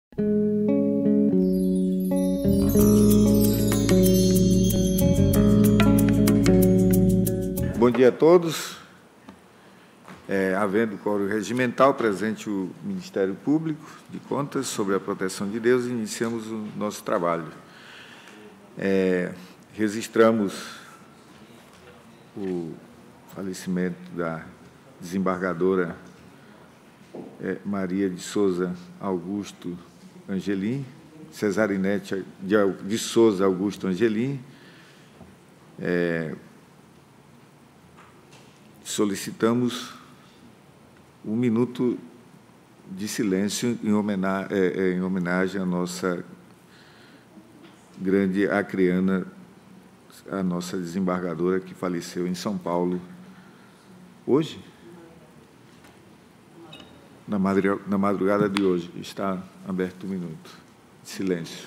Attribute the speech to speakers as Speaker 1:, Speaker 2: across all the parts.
Speaker 1: Bom dia a todos. Havendo quórum regimental, presente o Ministério Público de Contas sobre a proteção de Deus, iniciamos o nosso trabalho. Registramos o falecimento da desembargadora Maria de Souza Augusto Angelim, Cesarinete de Souza Augusto Angelim. Solicitamos 1 minuto de silêncio em homenagem à nossa grande acriana, a nossa desembargadora que faleceu em São Paulo hoje, na madrugada de hoje. Está aberto 1 minuto de silêncio.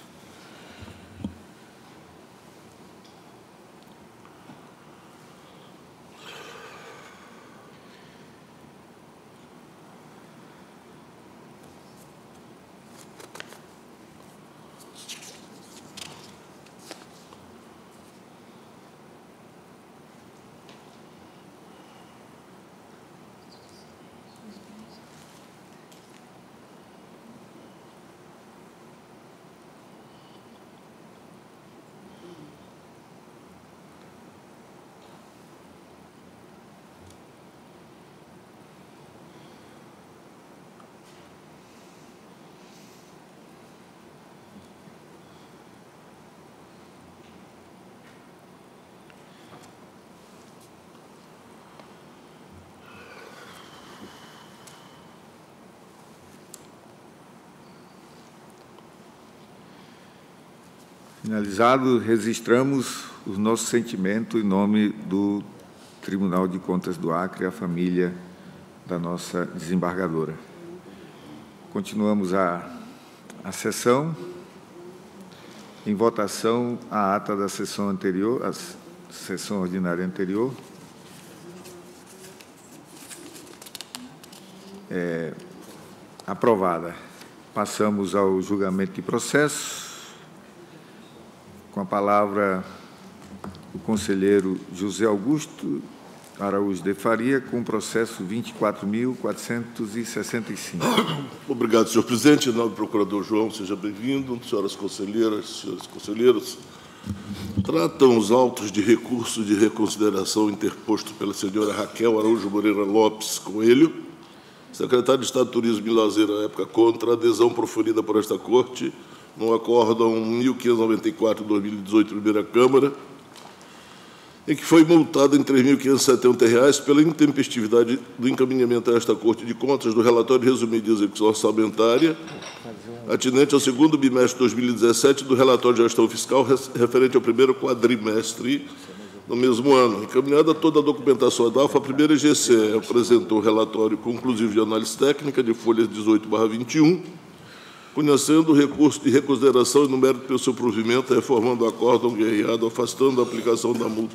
Speaker 1: Finalizado, registramos o nosso sentimento em nome do Tribunal de Contas do Acre, a família da nossa desembargadora. Continuamos a sessão. Em votação, a ata da sessão anterior, a sessão ordinária anterior. Aprovada. Passamos ao julgamento de processo. Com a palavra, o conselheiro José Augusto Araújo de Faria, com o processo 24.465.
Speaker 2: Obrigado, senhor presidente. Em nome do procurador João, seja bem-vindo. Senhoras conselheiras, senhores conselheiros, tratam os autos de recurso de reconsideração interposto pela senhora Raquel Araújo Moreira Lopes Coelho, secretária de Estado de Turismo e Lazer à época, contra a adesão proferida por esta Corte no Acórdão 1594/2018, primeira Câmara, em que foi multada em R$ 3.570 pela intempestividade do encaminhamento a esta Corte de Contas do relatório resumido de execução orçamentária, atinente ao segundo bimestre de 2017 do relatório de gestão fiscal referente ao primeiro quadrimestre do mesmo ano. Encaminhada toda a documentação da AFA, a primeira EGC apresentou o relatório conclusivo de análise técnica de folhas 18/21, conhecendo o recurso de reconsideração e no mérito pelo seu provimento, reformando o acórdão guerreado, afastando a aplicação da multa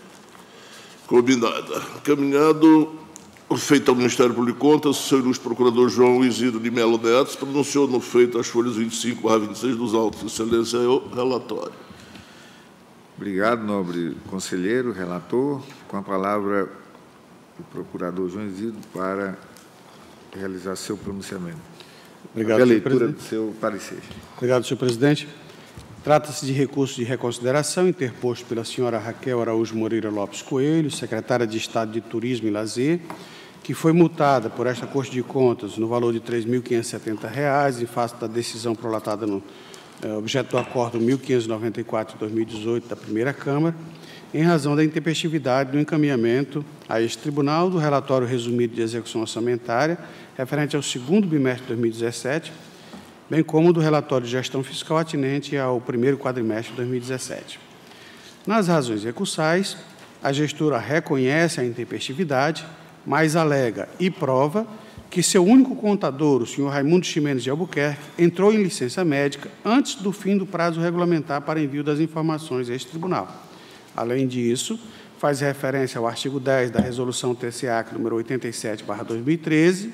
Speaker 2: combinada. Encaminhado, feito ao Ministério Público de Contas, o senhor ilustre procurador João Isidro de Melo Neto se pronunciou no feito as folhas 25/26 dos autos. Excelência, é o relatório.
Speaker 1: Obrigado, nobre conselheiro, relator. Com a palavra, o procurador João Isidro para realizar seu pronunciamento.
Speaker 3: Obrigado,
Speaker 1: a leitura do seu parecer.
Speaker 3: Obrigado, senhor presidente. Trata-se de recurso de reconsideração interposto pela senhora Raquel Araújo Moreira Lopes Coelho, secretária de Estado de Turismo e Lazer, que foi multada por esta Corte de Contas no valor de R$ 3.570 em face da decisão prolatada no objeto do Acórdão 1594/2018 da primeira Câmara, em razão da intempestividade do encaminhamento a este tribunal do relatório resumido de execução orçamentária referente ao segundo bimestre de 2017, bem como do relatório de gestão fiscal atinente ao primeiro quadrimestre de 2017. Nas razões recursais, a gestora reconhece a intempestividade, mas alega e prova que seu único contador, o senhor Raimundo Ximenes de Albuquerque, entrou em licença médica antes do fim do prazo regulamentar para envio das informações a este tribunal. Além disso, faz referência ao artigo 10 da Resolução TCAC número 87/2013,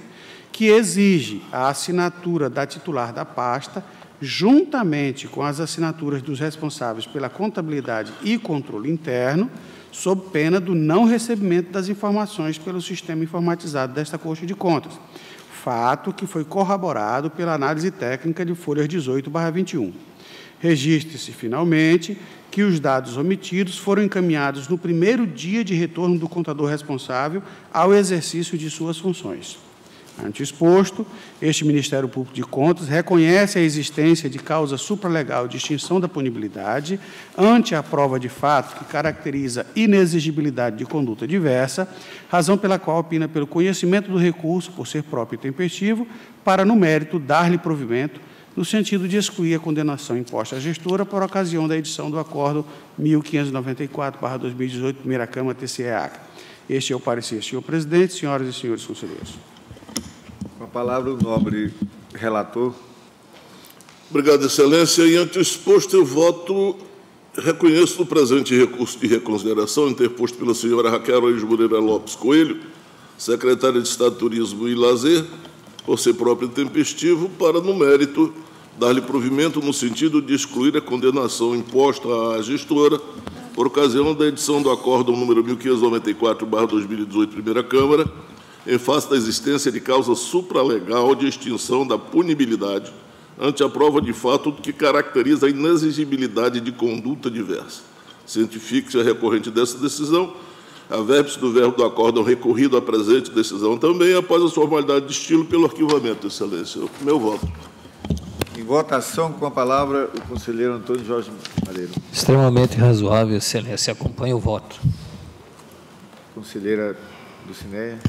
Speaker 3: que exige a assinatura da titular da pasta, juntamente com as assinaturas dos responsáveis pela contabilidade e controle interno, sob pena do não recebimento das informações pelo sistema informatizado desta Corte de Contas, fato que foi corroborado pela análise técnica de folhas 18/21. Registre-se, finalmente, que os dados omitidos foram encaminhados no primeiro dia de retorno do contador responsável ao exercício de suas funções. Ante exposto, este Ministério Público de Contas reconhece a existência de causa supralegal de extinção da punibilidade ante a prova de fato que caracteriza inexigibilidade de conduta diversa, razão pela qual opina pelo conhecimento do recurso por ser próprio e tempestivo, para, no mérito, dar-lhe provimento, no sentido de excluir a condenação imposta à gestora por ocasião da edição do Acórdão 1594/2018, Primeira Câmara, TCE-Acre. Este é o parecer, senhor presidente, senhoras e senhores conselheiros.
Speaker 1: Com a palavra, o nobre relator.
Speaker 2: Obrigado, excelência. E ante o exposto, eu voto, reconheço o presente recurso de reconsideração interposto pela senhora Raquel Araújo Moreira Lopes Coelho, secretária de Estado de Turismo e Lazer, por ser próprio e tempestivo, para, no mérito, dar-lhe provimento no sentido de excluir a condenação imposta à gestora por ocasião da edição do Acórdão número 1594/2018, Primeira Câmara, em face da existência de causa supralegal de extinção da punibilidade ante a prova de fato que caracteriza a inexigibilidade de conduta diversa. Cientifique-se a recorrente dessa decisão, a vértice do verbo do acórdão recorrido à presente decisão também, após a formalidade de estilo pelo arquivamento, excelência. Meu voto.
Speaker 1: Em votação, com a palavra, o conselheiro Antônio Jorge Madeiro.
Speaker 4: Extremamente razoável, excelência. Acompanho o voto.
Speaker 1: Conselheira Dulcinéia.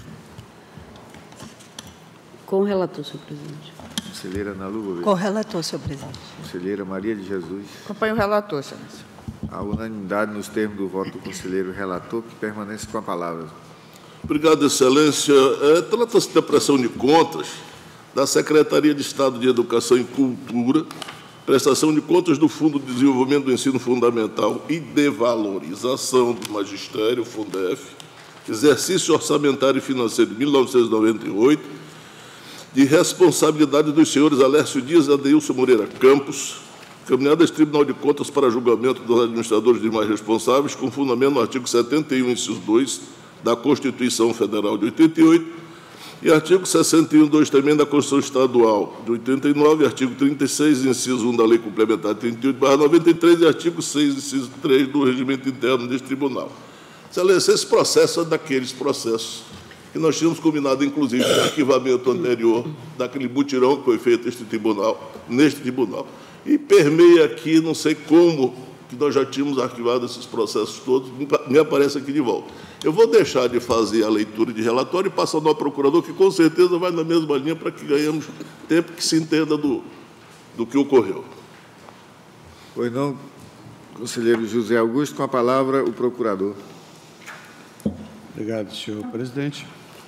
Speaker 5: Com o relator, senhor presidente.
Speaker 1: Conselheira Ana Lu Gouveia.
Speaker 6: Com o relator, senhor presidente.
Speaker 1: Conselheira Maria de Jesus.
Speaker 7: Acompanho o relator, excelência.
Speaker 1: A unanimidade nos termos do voto do conselheiro relator, que permanece com a palavra.
Speaker 2: Obrigado, excelência. Trata-se da prestação de contas da Secretaria de Estado de Educação e Cultura, prestação de contas do Fundo de Desenvolvimento do Ensino Fundamental e de Valorização do Magistério, Fundef, exercício orçamentário e financeiro de 1998, de responsabilidade dos senhores Alércio Dias e Adeilson Moreira Campos, caminhada este Tribunal de Contas para julgamento dos administradores demais responsáveis, com fundamento no artigo 71, inciso 2, da Constituição Federal de 88, e artigo 61(2) também da Constituição Estadual de 89, artigo 36, inciso 1 da Lei Complementar 38/93 e artigo 6, inciso 3 do Regimento Interno deste Tribunal. Excelência, esse processo é daqueles processos que nós tínhamos combinado, inclusive, no arquivamento anterior, daquele mutirão que foi feito neste tribunal. E permeia aqui, não sei como, que nós já tínhamos arquivado esses processos todos, me aparece aqui de volta. Eu vou deixar de fazer a leitura de relatório e passar ao procurador, que com certeza vai na mesma linha para que ganhemos tempo que se entenda do que ocorreu.
Speaker 1: Pois não, conselheiro José Augusto, com a palavra o procurador.
Speaker 3: Obrigado, senhor presidente.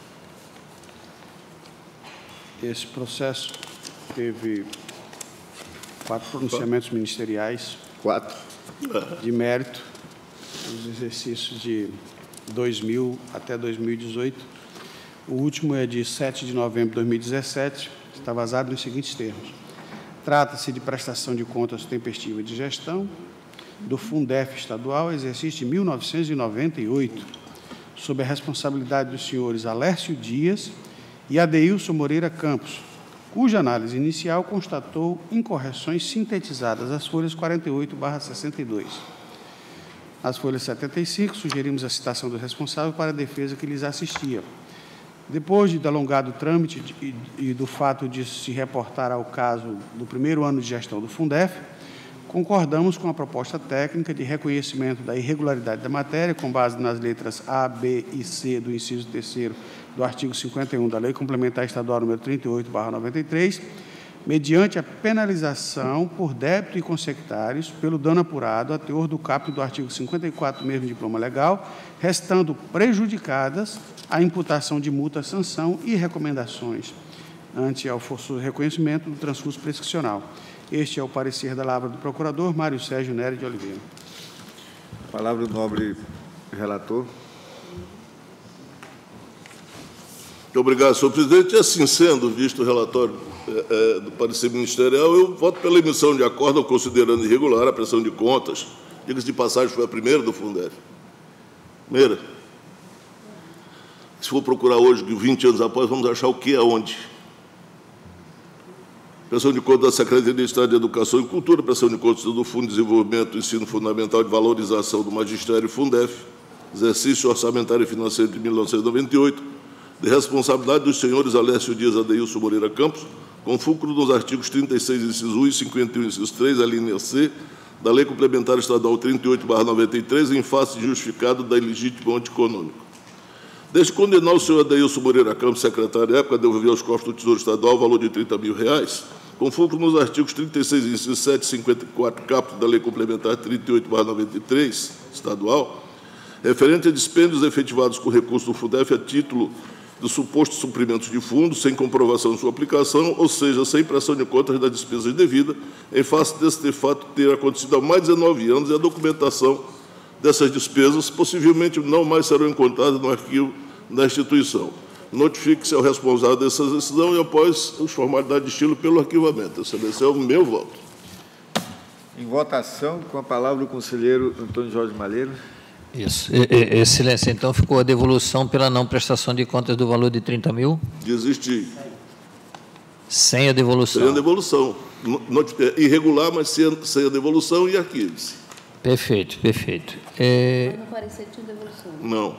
Speaker 3: Esse processo teve 4 pronunciamentos ministeriais.
Speaker 1: 4.
Speaker 3: De mérito, os exercícios de 2000 até 2018. O último é de 7 de novembro de 2017, está vazado nos seguintes termos. Trata-se de prestação de contas tempestiva de gestão do Fundef estadual, exercício de 1998, sob a responsabilidade dos senhores Alércio Dias e Adeilson Moreira Campos, cuja análise inicial constatou incorreções sintetizadas às folhas 48/62. Às folhas 75, sugerimos a citação do responsável para a defesa que lhes assistia. Depois de alongado trâmite e do fato de se reportar ao caso do primeiro ano de gestão do Fundef, concordamos com a proposta técnica de reconhecimento da irregularidade da matéria, com base nas letras A, B e C do inciso 3º do artigo 51 da Lei Complementar Estadual número 38/93, mediante a penalização por débito e consectários pelo dano apurado a teor do caput do artigo 54 mesmo diploma legal, restando prejudicadas a imputação de multa, sanção e recomendações ante ao forçoso reconhecimento do transcurso prescricional. Este é o parecer da lavra do procurador Mário Sérgio Nery de Oliveira.
Speaker 1: A palavra do nobre relator.
Speaker 2: Muito obrigado, senhor presidente. E assim sendo, visto o relatório do parecer ministerial, eu voto pela emissão de acórdão considerando irregular a prestação de contas. Diga-se de passagem, foi a primeira do Fundef. Primeira. Se for procurar hoje, 20 anos após, vamos achar o que aonde? Prestação de contas da Secretaria de Estado de Educação e Cultura, prestação de contas do Fundo de Desenvolvimento do Ensino Fundamental de Valorização do Magistério Fundef, exercício orçamentário e financeiro de 1998, de responsabilidade dos senhores Alessio Dias Adeilson Moreira Campos, com fulcro nos artigos 36, inciso 1 e 51, inciso 3, a linha C, da Lei Complementar Estadual 38/93, em face justificado da ilegítimo anti-econômico. Desde condenar o senhor Adeilson Moreira Campos, secretário à época, a devolver aos cofres do Tesouro Estadual o valor de R$ 30.000, com fulcro nos artigos 36, inciso 7 e 54, caput da Lei Complementar 38/93, estadual, referente a dispêndios efetivados com recurso do Fundef a título do suposto suprimento de fundos, sem comprovação de sua aplicação, ou seja, sem prestação de contas das despesas devidas, em face deste fato ter acontecido há mais de 19 anos e a documentação dessas despesas possivelmente não mais serão encontradas no arquivo da instituição. Notifique-se ao responsável dessa decisão e, após as formalidades de estilo, pelo arquivamento. Esse é o meu voto.
Speaker 1: Em votação, com a palavra o conselheiro Antônio Jorge Malheiro.
Speaker 4: Isso. Excelência, então ficou a devolução pela não prestação de contas do valor de 30 mil?
Speaker 2: Desistir.
Speaker 4: Sem a devolução.
Speaker 2: Sem a devolução. Irregular, mas sem a devolução e arquivos.
Speaker 4: Perfeito, perfeito.
Speaker 5: No parecer tinha devolução.
Speaker 2: Não.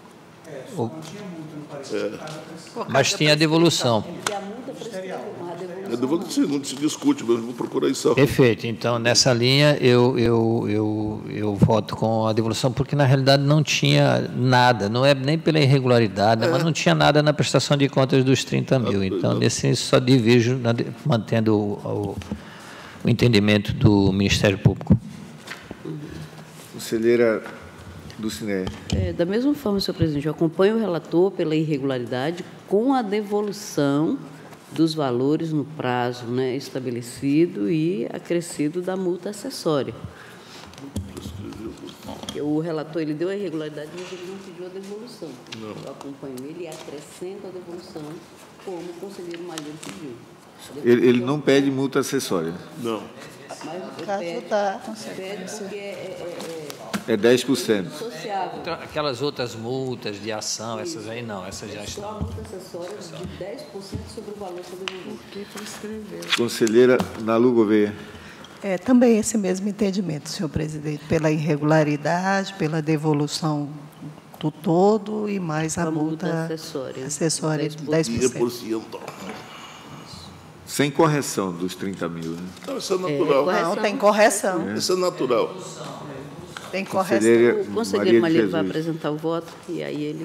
Speaker 4: Mas tinha a devolução.
Speaker 5: Porque a multa prescreveu, mas a devolução.
Speaker 2: A devolução não se discute, mas vou procurar isso.
Speaker 4: Perfeito. Então, nessa linha, eu voto com a devolução, porque, na realidade, não tinha nada, não é nem pela irregularidade, mas não tinha nada na prestação de contas dos 30 mil. Então, nesse só divido, mantendo o entendimento do Ministério Público.
Speaker 1: Conselheira Dulcinea.
Speaker 5: Da mesma forma, senhor presidente, eu acompanho o relator pela irregularidade com a devolução dos valores no prazo, né, estabelecido e acrescido da multa acessória. O relator ele deu a irregularidade, mas ele não pediu a devolução. Não. Eu acompanho ele e acrescento a devolução, como o conselheiro Malheiro pediu.
Speaker 1: Ele não pede multa acessória?
Speaker 2: Não.
Speaker 5: Mas
Speaker 6: No caso da
Speaker 5: consequência.
Speaker 1: É 10%.
Speaker 5: Sociável.
Speaker 4: Então, aquelas outras multas de ação, essas aí não, essas já
Speaker 5: Só
Speaker 4: estão.
Speaker 5: a multa acessória de 10% sobre o valor sobrevivido.
Speaker 6: que prescreveu.
Speaker 1: Conselheira Nalu Gouveia.
Speaker 6: Também esse mesmo entendimento, senhor presidente, pela irregularidade, pela devolução do todo e mais a multa acessória de 10%.
Speaker 1: Sem correção dos 30 mil, né?
Speaker 2: Não, isso é natural.
Speaker 6: Não, tem correção.
Speaker 2: Isso é natural.
Speaker 6: Tem correção.
Speaker 1: Conselheira
Speaker 5: O conselheiro
Speaker 1: Maria de
Speaker 5: Malheiro vai
Speaker 1: Jesus.
Speaker 5: apresentar o voto e aí ele...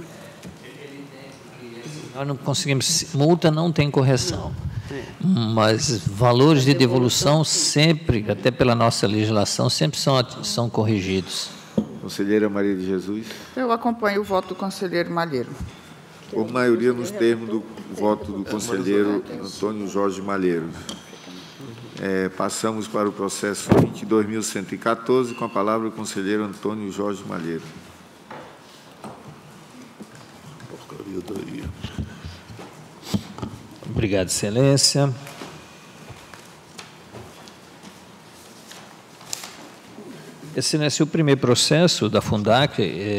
Speaker 4: Nós não conseguimos, multa não tem correção, mas valores de devolução sempre, até pela nossa legislação, sempre são corrigidos.
Speaker 1: Conselheira Maria de Jesus.
Speaker 7: Eu acompanho o voto do conselheiro Malheiro.
Speaker 1: Por maioria nos termos do voto do conselheiro Antônio Jorge Malheiro. Passamos para o processo 22.114, com a palavra o conselheiro Antônio Jorge Malheiro.
Speaker 2: Porcaria daí.
Speaker 4: Obrigado, excelência. Excelência, o primeiro processo da Fundac,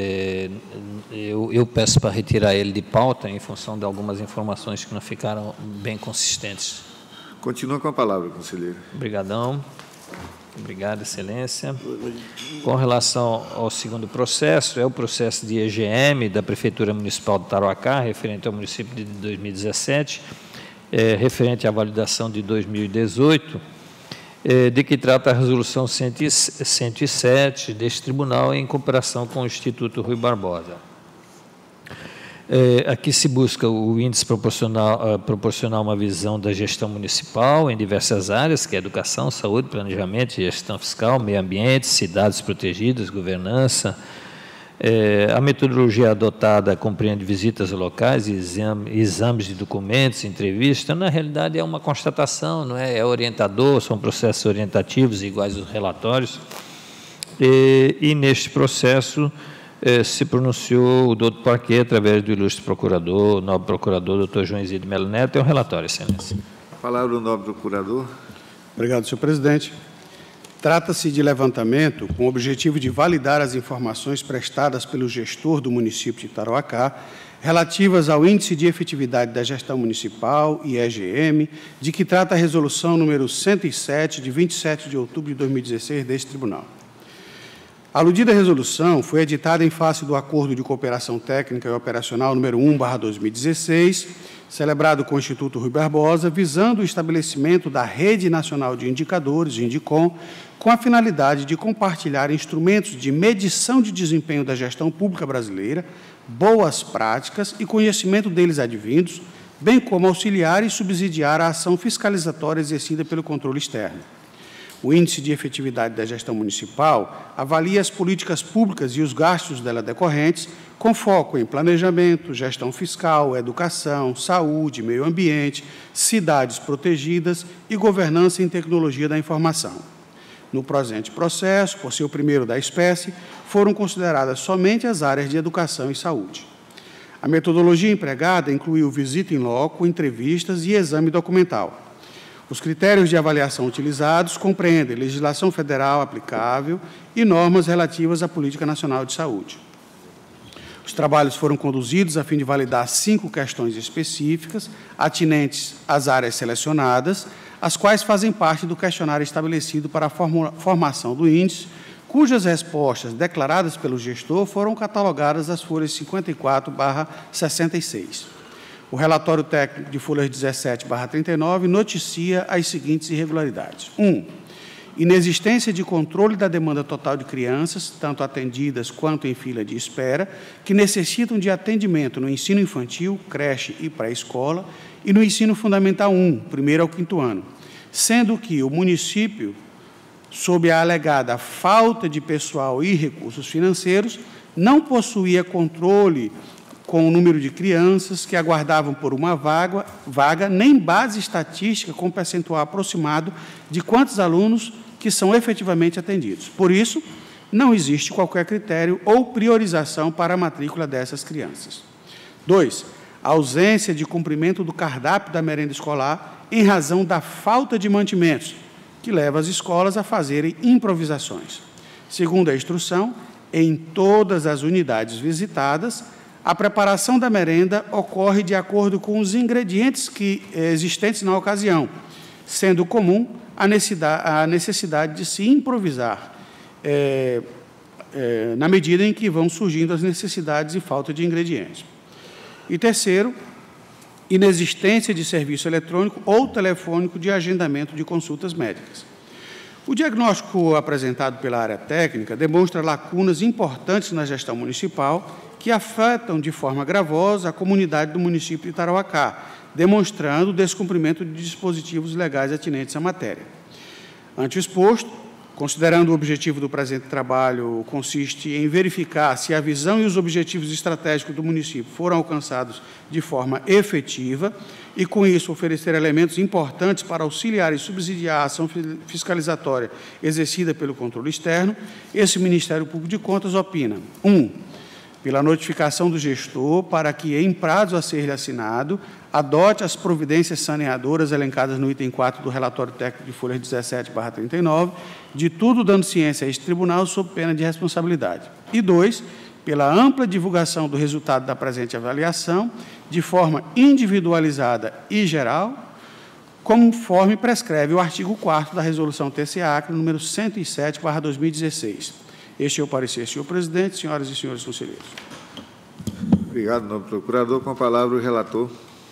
Speaker 4: eu peço para retirar ele de pauta em função de algumas informações que não ficaram bem consistentes.
Speaker 1: Continua com a palavra, conselheiro.
Speaker 4: Obrigadão. Obrigado, excelência. Com relação ao segundo processo, é o processo de EGM da Prefeitura Municipal de Tarauacá, referente ao município de 2017, referente à validação de 2018, de que trata a resolução 107 deste tribunal em cooperação com o Instituto Rui Barbosa. Aqui se busca o índice proporcionar uma visão da gestão municipal em diversas áreas, que é educação, saúde, planejamento, gestão fiscal, meio ambiente, cidades protegidas, governança. A metodologia adotada compreende visitas a locais, exames de documentos, entrevistas. Na realidade, é uma constatação, não é? É orientador, são processos orientativos iguais aos relatórios. E neste processo, se pronunciou o doutor Parquet, através do ilustre procurador, o nobre procurador, doutor João Isidro Melo Neto. Tem um relatório, excelência.
Speaker 1: A palavra do nobre procurador.
Speaker 3: Obrigado, senhor presidente. Trata-se de levantamento com o objetivo de validar as informações prestadas pelo gestor do município de Tarauacá relativas ao Índice de Efetividade da Gestão Municipal, IEGM, de que trata a resolução número 107, de 27 de outubro de 2016, deste tribunal. A aludida resolução foi editada em face do Acordo de Cooperação Técnica e Operacional número 1/2016, celebrado com o Instituto Rui Barbosa, visando o estabelecimento da Rede Nacional de Indicadores, INDICOM, com a finalidade de compartilhar instrumentos de medição de desempenho da gestão pública brasileira, boas práticas e conhecimento deles advindos, bem como auxiliar e subsidiar a ação fiscalizatória exercida pelo controle externo. O Índice de Efetividade da Gestão Municipal avalia as políticas públicas e os gastos dela decorrentes, com foco em planejamento, gestão fiscal, educação, saúde, meio ambiente, cidades protegidas e governança em tecnologia da informação. No presente processo, por ser o primeiro da espécie, foram consideradas somente as áreas de educação e saúde. A metodologia empregada incluiu visita in loco, entrevistas e exame documental. Os critérios de avaliação utilizados compreendem legislação federal aplicável e normas relativas à Política Nacional de Saúde. Os trabalhos foram conduzidos a fim de validar 5 questões específicas, atinentes às áreas selecionadas, as quais fazem parte do questionário estabelecido para a formação do índice, cujas respostas declaradas pelo gestor foram catalogadas nas folhas 54/66. O relatório técnico de folhas 17/39 noticia as seguintes irregularidades. 1. Inexistência de controle da demanda total de crianças, tanto atendidas quanto em fila de espera, que necessitam de atendimento no ensino infantil, creche e pré-escola, e no ensino fundamental 1, 1º ao 5º ano, sendo que o município, sob a alegada falta de pessoal e recursos financeiros, não possuía controle com o número de crianças que aguardavam por uma vaga, nem base estatística com percentual aproximado de quantos alunos que são efetivamente atendidos. Por isso, não existe qualquer critério ou priorização para a matrícula dessas crianças. 2. A ausência de cumprimento do cardápio da merenda escolar em razão da falta de mantimentos, que leva as escolas a fazerem improvisações. Segundo a instrução, em todas as unidades visitadas, a preparação da merenda ocorre de acordo com os ingredientes existentes na ocasião, sendo comum a necessidade de se improvisar, na medida em que vão surgindo as necessidades e falta de ingredientes. E terceiro, inexistência de serviço eletrônico ou telefônico de agendamento de consultas médicas. O diagnóstico apresentado pela área técnica demonstra lacunas importantes na gestão municipal que afetam de forma gravosa a comunidade do município de Tarauacá, demonstrando o descumprimento de dispositivos legais atinentes à matéria. Ante o exposto, considerando o objetivo do presente trabalho consiste em verificar se a visão e os objetivos estratégicos do município foram alcançados de forma efetiva e, com isso, oferecer elementos importantes para auxiliar e subsidiar a ação fiscalizatória exercida pelo controle externo, esse Ministério Público de Contas opina: 1. Pela notificação do gestor para que, em prazo a ser-lhe assinado, adote as providências saneadoras elencadas no item 4 do relatório técnico de folha 17/39, de tudo dando ciência a este tribunal sob pena de responsabilidade. E 2, pela ampla divulgação do resultado da presente avaliação, de forma individualizada e geral, conforme prescreve o artigo 4º da Resolução TCE-Acre, número 107/2016. Este é o parecer, senhor presidente, senhoras e senhores conselheiros.
Speaker 1: Obrigado, nobre procurador. Com a palavra, o relator.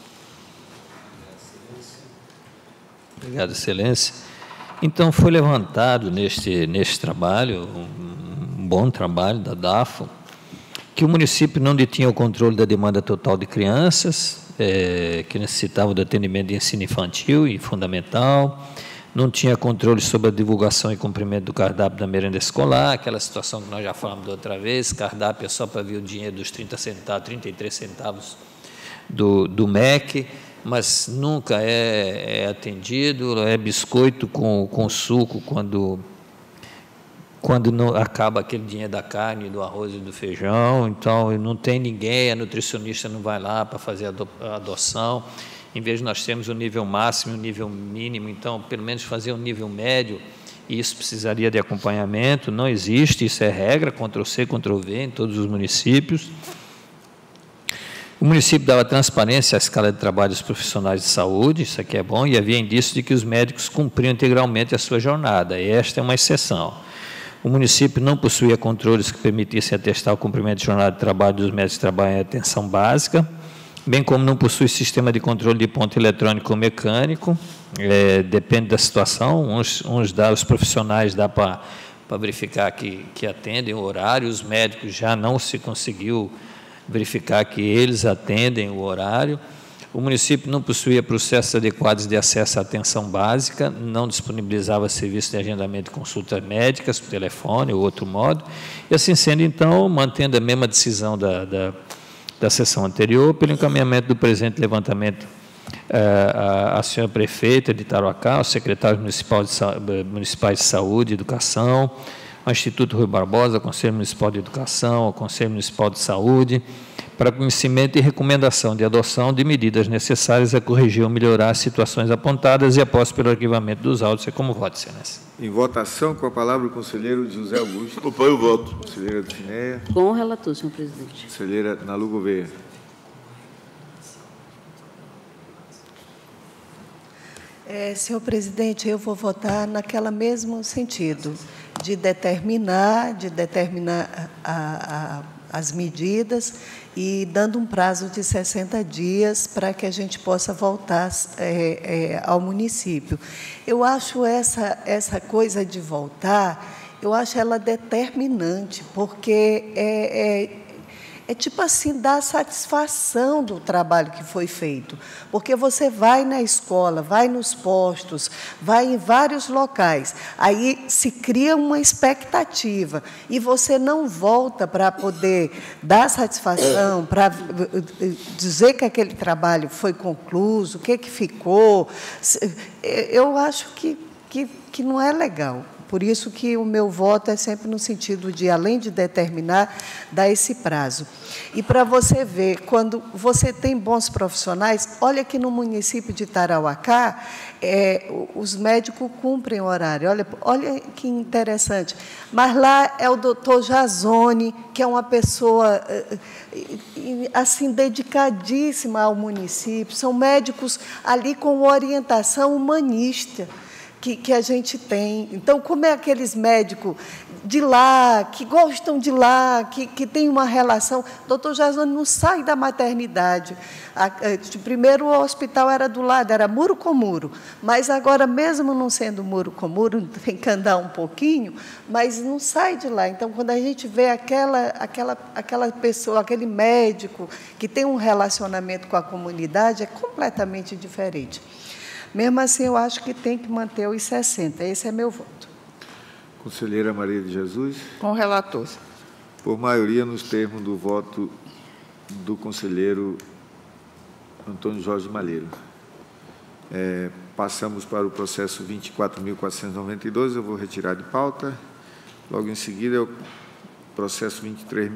Speaker 4: Obrigado, excelência. Então, foi levantado neste trabalho, um bom trabalho da DAFO, que o município não detinha o controle da demanda total de crianças, que necessitavam de atendimento de ensino infantil e fundamental, não tinha controle sobre a divulgação e cumprimento do cardápio da merenda escolar, aquela situação que nós já falamos da outra vez, cardápio é só para ver o dinheiro dos 30 centavos, 33 centavos do MEC, mas nunca é atendido, é biscoito com suco quando quando não, acaba aquele dinheiro da carne, do arroz e do feijão, então não tem ninguém, a nutricionista não vai lá para fazer a adoção. Em vez de nós termos o nível máximo e o nível mínimo, então, pelo menos fazer um nível médio, e isso precisaria de acompanhamento, não existe, isso é regra, Ctrl+C, Ctrl+V em todos os municípios. O município dava transparência à escala de trabalho dos profissionais de saúde, isso aqui é bom, e havia indício de que os médicos cumpriam integralmente a sua jornada, e esta é uma exceção. O município não possuía controles que permitissem atestar o cumprimento de jornada de trabalho dos médicos que trabalham em atenção básica, bem como não possui sistema de controle de ponto eletrônico ou mecânico, depende da situação, os profissionais dá para verificar que atendem o horário, os médicos já não se conseguiu verificar que eles atendem o horário. O município não possuía processos adequados de acesso à atenção básica, não disponibilizava serviços de agendamento de consultas médicas por telefone ou outro modo, e assim sendo, então, mantendo a mesma decisão da sessão anterior, pelo encaminhamento do presente levantamento à senhora prefeita de Tarauacá, aos secretários municipais de saúde e educação, ao Instituto Rui Barbosa, ao Conselho Municipal de Educação, ao Conselho Municipal de Saúde, para conhecimento e recomendação de adoção de medidas necessárias a corrigir ou melhorar as situações apontadas e após pelo arquivamento dos autos. É como voto, excelência.
Speaker 1: Em votação, com a palavra o conselheiro José Augusto.
Speaker 2: Acompanho o voto.
Speaker 1: Conselheira Dulcinea.
Speaker 5: Com o relator, senhor presidente.
Speaker 1: Conselheira Nalu Gouveia.
Speaker 6: Senhor presidente, eu vou votar naquele mesmo sentido, de determinar as medidas e dando um prazo de 60 dias para que a gente possa voltar ao município. Eu acho essa coisa de voltar, eu acho ela determinante, porque é tipo assim, dá satisfação do trabalho que foi feito, porque você vai na escola, vai nos postos, vai em vários locais, aí se cria uma expectativa, e você não volta para poder dar satisfação, para dizer que aquele trabalho foi concluído, o que ficou. Eu acho que não é legal. Por isso que o meu voto é sempre no sentido de, além de determinar, dar esse prazo. E para você ver, quando você tem bons profissionais, olha que no município de Tarauacá, os médicos cumprem o horário. Olha que interessante. Mas lá é o doutor Jazone, que é uma pessoa assim dedicadíssima ao município. São médicos ali com orientação humanista que a gente tem. Então, como é aqueles médicos de lá, que gostam de lá, que tem uma relação. Doutor Jazone não sai da maternidade. Primeiro, o hospital era do lado, era muro com muro, mas agora, mesmo não sendo muro com muro, tem que andar um pouquinho, mas não sai de lá. Então, quando a gente vê aquela pessoa, aquele médico que tem um relacionamento com a comunidade, é completamente diferente. Mesmo assim, eu acho que tem que manter os 60. Esse é meu voto.
Speaker 1: Conselheira Maria de Jesus.
Speaker 7: Com o relator.
Speaker 1: Por maioria, nos termos do voto do conselheiro Antônio Jorge Malheiro. Passamos para o processo 24.492, eu vou retirar de pauta. Logo em seguida, o processo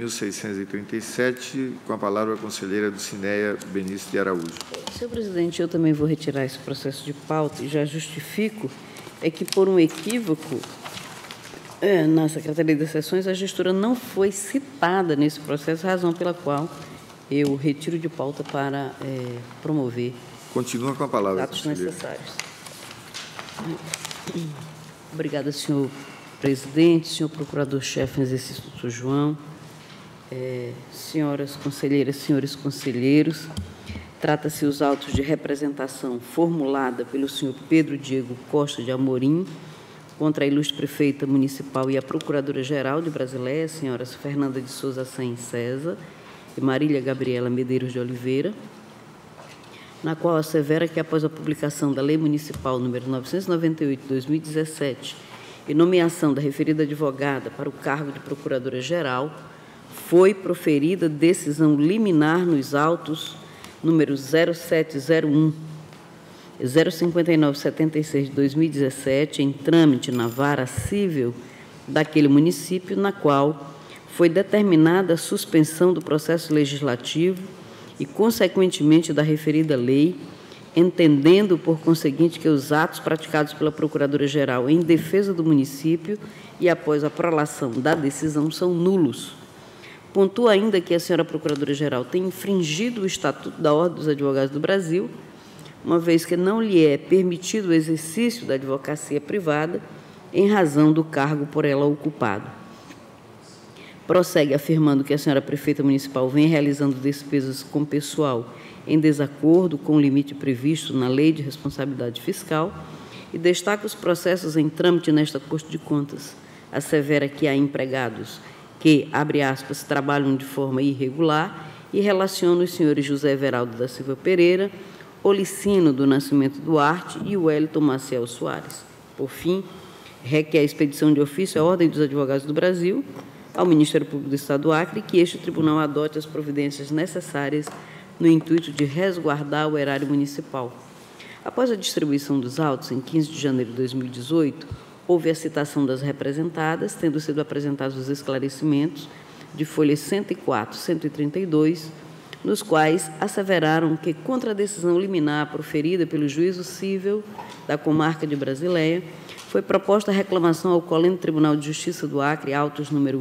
Speaker 1: 23.637, com a palavra a conselheira Dulcinea Benício de Araújo.
Speaker 5: Senhor presidente, eu também vou retirar esse processo de pauta e já justifico que, por um equívoco, na Secretaria das Sessões, a gestora não foi citada nesse processo, razão pela qual eu retiro de pauta para promover.
Speaker 1: Continua com a palavra,
Speaker 5: atos necessários. Obrigada, senhor presidente, senhor procurador-chefe em exercício, doutor João, senhoras conselheiras, senhores conselheiros. Trata-se os autos de representação formulada pelo senhor Pedro Diego Costa de Amorim contra a ilustre prefeita municipal e a procuradora-geral de Brasileia, senhoras Fernanda de Souza Sainz César e Marília Gabriela Medeiros de Oliveira, na qual assevera que, após a publicação da Lei Municipal número 998/2017 e nomeação da referida advogada para o cargo de procuradora-geral, foi proferida decisão liminar nos autos números 0701 e 05976 de 2017, em trâmite na Vara Civil daquele município, na qual foi determinada a suspensão do processo legislativo e, consequentemente, da referida lei, entendendo, por conseguinte, que os atos praticados pela Procuradora-Geral em defesa do município e após a prolação da decisão são nulos. Pontua ainda que a senhora Procuradora-Geral tem infringido o Estatuto da Ordem dos Advogados do Brasil, uma vez que não lhe é permitido o exercício da advocacia privada em razão do cargo por ela ocupado. Prossegue afirmando que a senhora Prefeita Municipal vem realizando despesas com pessoal em desacordo com o limite previsto na Lei de Responsabilidade Fiscal e destaca os processos em trâmite nesta Corte de Contas. Assevera que há empregados que, abre aspas, trabalham de forma irregular e relaciona os senhores José Everaldo da Silva Pereira, Olicino do Nascimento Duarte e Wellington Maciel Soares. Por fim, requer a expedição de ofício à Ordem dos Advogados do Brasil, ao Ministério Público do Estado do Acre, que este tribunal adote as providências necessárias no intuito de resguardar o erário municipal. Após a distribuição dos autos, em 15 de janeiro de 2018, houve a citação das representadas, tendo sido apresentados os esclarecimentos de folhas 104 e 132, nos quais asseveraram que, contra a decisão liminar proferida pelo Juízo Cível da Comarca de Brasileia, foi proposta a reclamação ao Colégio Tribunal de Justiça do Acre, autos número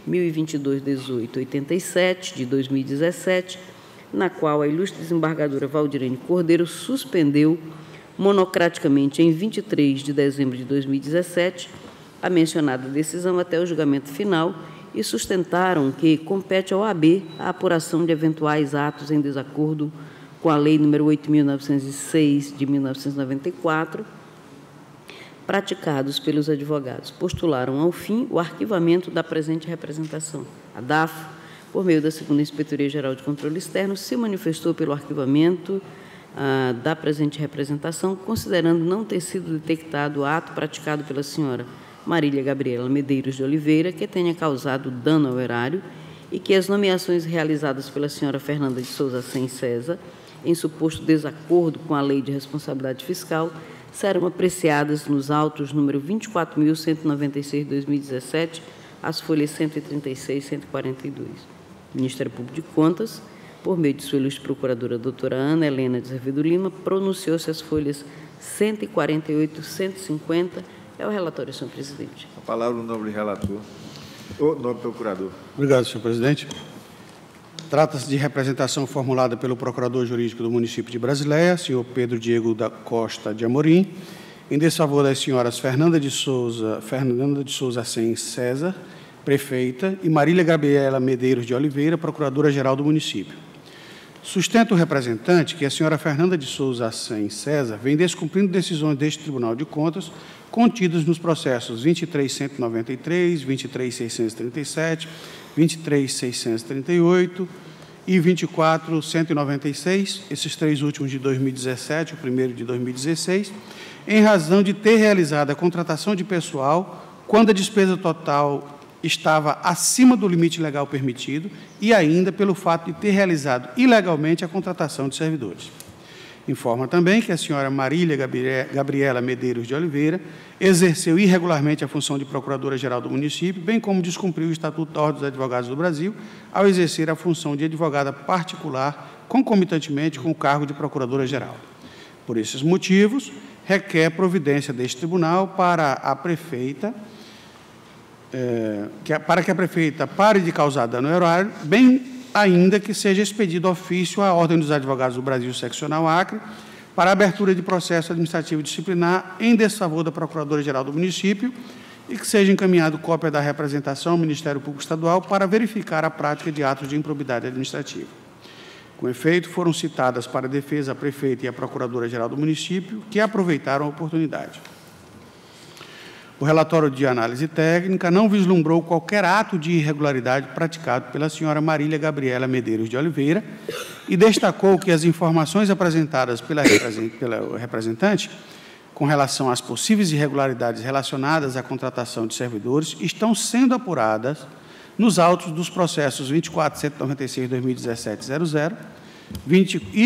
Speaker 5: 1022-1887, de 2017, na qual a ilustre desembargadora Valdirene Cordeiro suspendeu monocraticamente em 23 de dezembro de 2017 a mencionada decisão até o julgamento final e sustentaram que compete ao AB a apuração de eventuais atos em desacordo com a Lei nº 8.906, de 1994, praticados pelos advogados. Postularam, ao fim, o arquivamento da presente representação. A DAFO, por meio da 2ª Inspetoria-Geral de Controle Externo, se manifestou pelo arquivamento da presente representação, considerando não ter sido detectado o ato praticado pela senhora Marília Gabriela Medeiros de Oliveira, que tenha causado dano ao erário, e que as nomeações realizadas pela senhora Fernanda de Souza Sem César, em suposto desacordo com a Lei de Responsabilidade Fiscal, serão apreciadas nos autos número 24.196 de 2017, as folhas 136 e 142. O Ministério Público de Contas, por meio de sua ilustre procuradora, doutora Ana Helena de Azevedo Lima, pronunciou-se as folhas 148 e 150. É o relatório, senhor presidente.
Speaker 1: A palavra o nobre relator. O nobre procurador.
Speaker 3: Obrigado, senhor presidente. Trata-se de representação formulada pelo Procurador Jurídico do município de Brasileia, senhor Pedro Diego da Costa de Amorim, em desfavor das senhoras Fernanda de Souza Sem César, prefeita, e Marília Gabriela Medeiros de Oliveira, procuradora-geral do município. Sustenta o representante que a senhora Fernanda de Souza Sem César vem descumprindo decisões deste Tribunal de Contas contidas nos processos 23.193, 23.637, 23.638 e 24.196, esses três últimos de 2017, o primeiro de 2016, em razão de ter realizado a contratação de pessoal quando a despesa total estava acima do limite legal permitido e ainda pelo fato de ter realizado ilegalmente a contratação de servidores. Informa também que a senhora Marília Gabriela Medeiros de Oliveira exerceu irregularmente a função de Procuradora-Geral do município, bem como descumpriu o Estatuto da Ordem dos Advogados do Brasil, ao exercer a função de advogada particular, concomitantemente com o cargo de Procuradora-Geral. Por esses motivos, requer providência deste tribunal para a prefeita, para que a prefeita pare de causar dano ao erário, bem ainda que seja expedido ofício à Ordem dos Advogados do Brasil, seccional Acre, para a abertura de processo administrativo disciplinar em desfavor da Procuradora-Geral do município e que seja encaminhado cópia da representação ao Ministério Público Estadual para verificar a prática de atos de improbidade administrativa. Com efeito, foram citadas para a defesa a prefeita e a Procuradora-Geral do município, que aproveitaram a oportunidade. O relatório de análise técnica não vislumbrou qualquer ato de irregularidade praticado pela senhora Marília Gabriela Medeiros de Oliveira e destacou que as informações apresentadas pela representante com relação às possíveis irregularidades relacionadas à contratação de servidores estão sendo apuradas nos autos dos processos 24.196/2017-00 e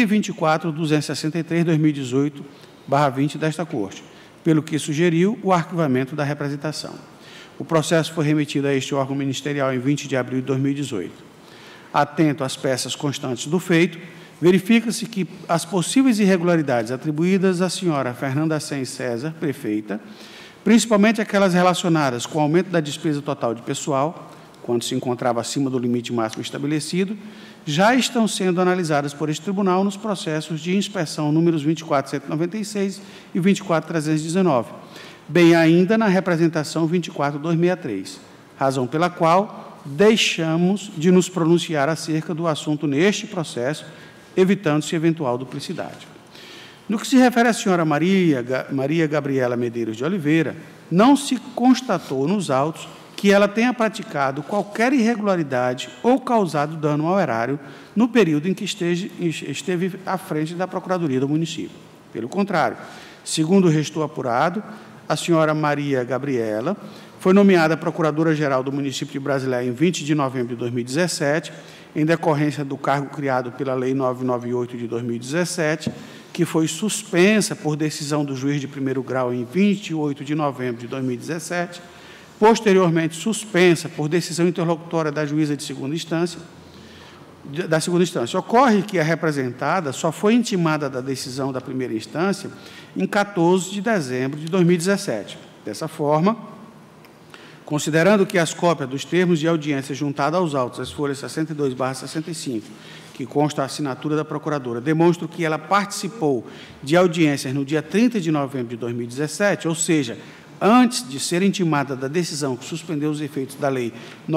Speaker 3: 24.263/2018/20 desta Corte, pelo que sugeriu o arquivamento da representação. O processo foi remetido a este órgão ministerial em 20 de abril de 2018. Atento às peças constantes do feito, verifica-se que as possíveis irregularidades atribuídas à senhora Fernanda Assem César, prefeita, principalmente aquelas relacionadas com o aumento da despesa total de pessoal, quando se encontrava acima do limite máximo estabelecido, já estão sendo analisadas por este tribunal nos processos de inspeção números 24.196 e 24.319, bem ainda na representação 24.263, razão pela qual deixamos de nos pronunciar acerca do assunto neste processo, evitando-se eventual duplicidade. No que se refere à senhora Maria Gabriela Medeiros de Oliveira, não se constatou nos autos que ela tenha praticado qualquer irregularidade ou causado dano ao erário no período em que esteve à frente da Procuradoria do município. Pelo contrário, segundo o restou apurado, a senhora Maria Gabriela foi nomeada Procuradora-Geral do município de Brasileia em 20 de novembro de 2017, em decorrência do cargo criado pela Lei 998 de 2017, que foi suspensa por decisão do juiz de primeiro grau em 28 de novembro de 2017, posteriormente suspensa por decisão interlocutória da juíza de segunda instância, Ocorre que a representada só foi intimada da decisão da primeira instância em 14 de dezembro de 2017. Dessa forma, considerando que as cópias dos termos de audiência juntadas aos autos, as folhas 62/65, que consta a assinatura da Procuradora, demonstram que ela participou de audiências no dia 30 de novembro de 2017, ou seja, antes de ser intimada da decisão que suspendeu os efeitos da Lei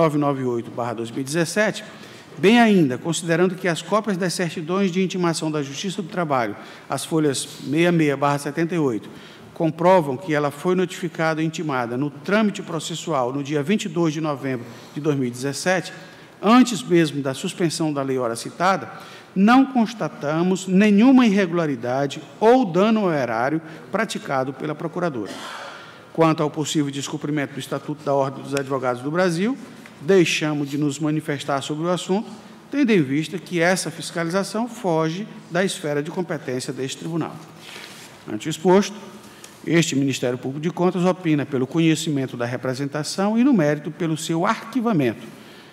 Speaker 3: 998/2017, bem ainda, considerando que as cópias das certidões de intimação da Justiça do Trabalho, as folhas 66/78, comprovam que ela foi notificada e intimada no trâmite processual no dia 22 de novembro de 2017, antes mesmo da suspensão da lei ora citada, não constatamos nenhuma irregularidade ou dano ao erário praticado pela Procuradora. Quanto ao possível descumprimento do Estatuto da Ordem dos Advogados do Brasil, deixamos de nos manifestar sobre o assunto, tendo em vista que essa fiscalização foge da esfera de competência deste tribunal. Ante o exposto, este Ministério Público de Contas opina pelo conhecimento da representação e, no mérito, pelo seu arquivamento,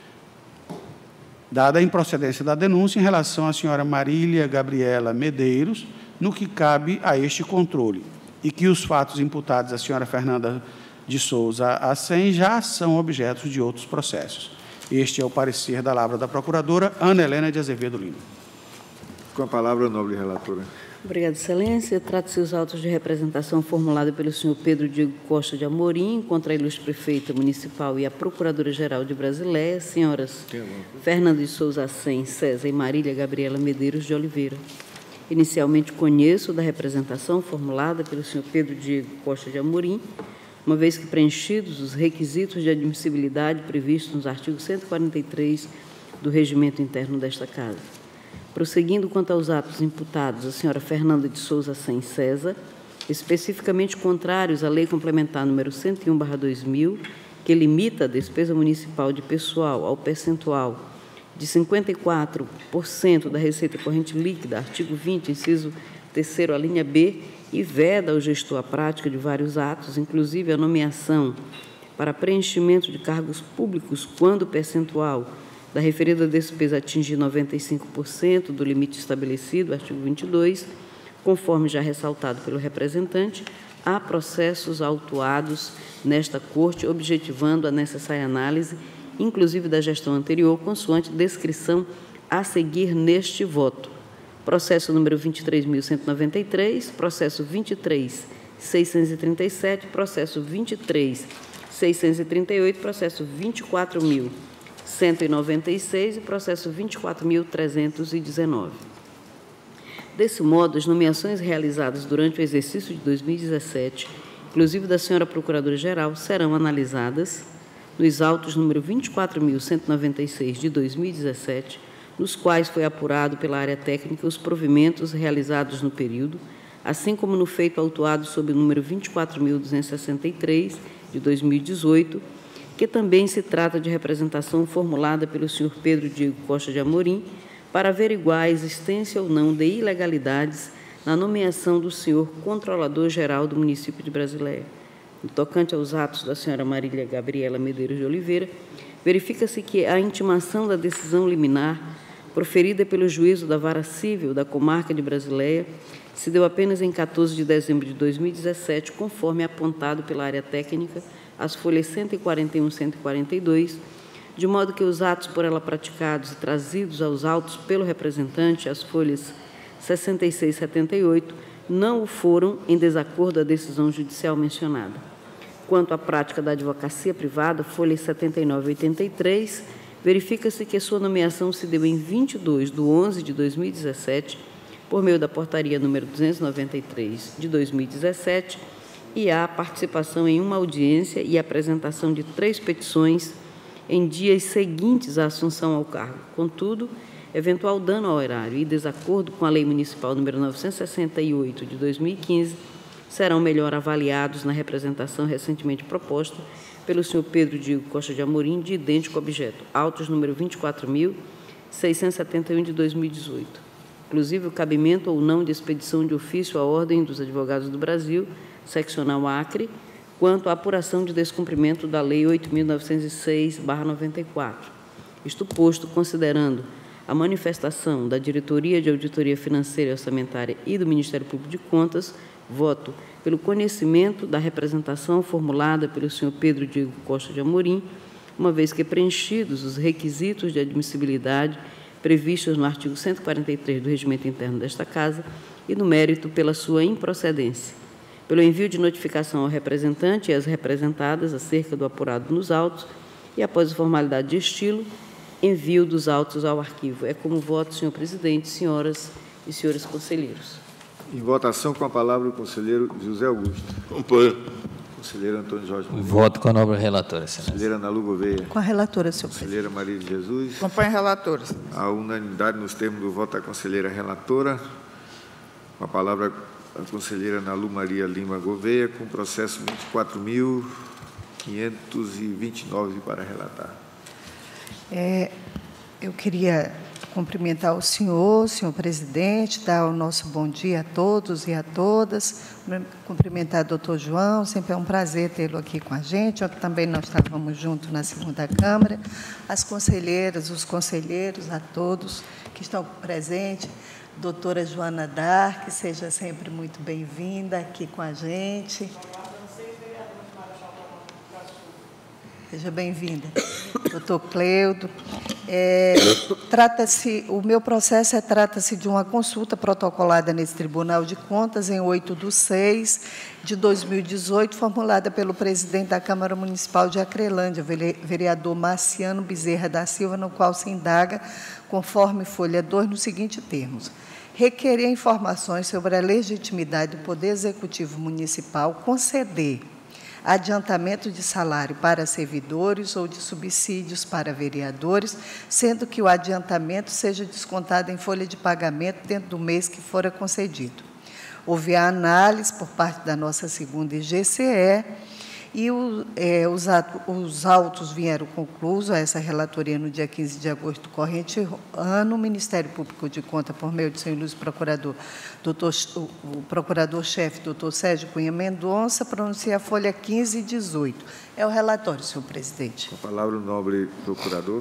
Speaker 3: dada a improcedência da denúncia em relação à senhora Marília Gabriela Medeiros, no que cabe a este controle, e que os fatos imputados à senhora Fernanda de Souza Assem já são objetos de outros processos. Este é o parecer da Lavra da Procuradora Ana Helena de Azevedo Lima.
Speaker 1: Com a palavra, nobre relatora.
Speaker 5: Obrigada, Excelência. Trata-se os autos de representação formulada pelo senhor Pedro Diego Costa de Amorim contra a ilustre prefeita municipal e a Procuradora-Geral de Brasileia, senhoras Fernanda de Souza Assem César e Marília Gabriela Medeiros de Oliveira. Inicialmente, conheço da representação formulada pelo senhor Pedro Diego Costa de Amorim, uma vez que preenchidos os requisitos de admissibilidade previstos nos artigos 143 do Regimento Interno desta Casa. Prosseguindo quanto aos atos imputados à senhora Fernanda de Souza Assem César, especificamente contrários à Lei Complementar número 101/2000, que limita a despesa municipal de pessoal ao percentual de 54% da receita corrente líquida, artigo 20, inciso 3º, a linha B, e veda ao gestor a prática de vários atos, inclusive a nomeação para preenchimento de cargos públicos quando o percentual da referida despesa atingir 95% do limite estabelecido, artigo 22, conforme já ressaltado pelo representante, há processos autuados nesta Corte, objetivando a necessária análise, inclusive da gestão anterior, consoante descrição a seguir neste voto. Processo número 23.193, processo 23.637, processo 23.638, processo 24.196 e processo 24.319. Desse modo, as nomeações realizadas durante o exercício de 2017, inclusive da senhora Procuradora-Geral, serão analisadas nos autos número 24.196 de 2017, nos quais foi apurado pela área técnica os provimentos realizados no período, assim como no feito autuado sob o número 24.263 de 2018, que também se trata de representação formulada pelo senhor Pedro Diego Costa de Amorim para averiguar a existência ou não de ilegalidades na nomeação do senhor Controlador-Geral do município de Brasileia, No tocante aos atos da senhora Marília Gabriela Medeiros de Oliveira, verifica-se que a intimação da decisão liminar proferida pelo juízo da Vara Civil da Comarca de Brasileia se deu apenas em 14 de dezembro de 2017, conforme apontado pela área técnica, as folhas 141 e 142, de modo que os atos por ela praticados e trazidos aos autos pelo representante, as folhas 66 e 78, não o foram em desacordo à decisão judicial mencionada. Quanto à prática da advocacia privada, folhas 79 e 83, verifica-se que sua nomeação se deu em 22 de 11 de 2017, por meio da portaria número 293 de 2017, e há participação em uma audiência e apresentação de 3 petições em dias seguintes à assunção ao cargo. Contudo, eventual dano ao erário e desacordo com a Lei Municipal número 968 de 2015 serão melhor avaliados na representação recentemente proposta pelo senhor Pedro Diego Costa de Amorim, de idêntico objeto, autos número 24.671 de 2018. Inclusive, o cabimento ou não de expedição de ofício à Ordem dos Advogados do Brasil, seccional Acre, quanto à apuração de descumprimento da Lei 8.906/94. Isto posto, considerando a manifestação da Diretoria de Auditoria Financeira e Orçamentária e do Ministério Público de Contas, voto pelo conhecimento da representação formulada pelo senhor Pedro Diego Costa de Amorim, uma vez que preenchidos os requisitos de admissibilidade previstos no artigo 143 do Regimento Interno desta Casa e, no mérito, pela sua improcedência, pelo envio de notificação ao representante e às representadas acerca do apurado nos autos e, após a formalidade de estilo, envio dos autos ao arquivo. É como voto, senhor presidente, senhoras e senhores conselheiros.
Speaker 1: Em votação, com a palavra o conselheiro José Augusto.
Speaker 2: Acompanho.
Speaker 1: Conselheiro Antônio Jorge Moreira.
Speaker 4: Voto com a nobre relatora, excelência.
Speaker 1: Conselheira Ana Lu Gouveia.
Speaker 6: Com a relatora, senhor presidente.
Speaker 1: Conselheira Maria de Jesus.
Speaker 7: Acompanho a relatora.
Speaker 1: A unanimidade nos termos do voto da conselheira relatora. Com a palavra a conselheira Ana Lu Maria Lima Gouveia, com o processo 24.529 para relatar.
Speaker 6: Eu queria cumprimentar o senhor presidente, dar o nosso bom dia a todos e a todas, cumprimentar o doutor João, sempre é um prazer tê-lo aqui com a gente. Ontem também nós estávamos juntos na segunda Câmara, as conselheiras, os conselheiros, a todos que estão presentes, doutora Joana Dark, seja sempre muito bem-vinda aqui com a gente. Seja bem-vinda. Doutor Cleudo. O meu processo trata-se de uma consulta protocolada nesse Tribunal de Contas em 8/6 de 2018, formulada pelo presidente da Câmara Municipal de Acrelândia, vereador Marciano Bezerra da Silva, no qual se indaga, conforme folha 2, nos seguintes termos: requerer informações sobre a legitimidade do Poder Executivo Municipal conceder adiantamento de salário para servidores ou de subsídios para vereadores, sendo que o adiantamento seja descontado em folha de pagamento dentro do mês que fora concedido. Houve a análise por parte da nossa segunda IGCE e os autos vieram conclusos a essa relatoria no dia 15 de agosto do corrente ano. O Ministério Público de Contas, por meio do senhor ilustre procurador, o procurador-chefe, doutor Sérgio Cunha Mendonça, pronuncia a folha 15 e 18. É o relatório, senhor presidente.
Speaker 1: Com a palavra o nobre procurador.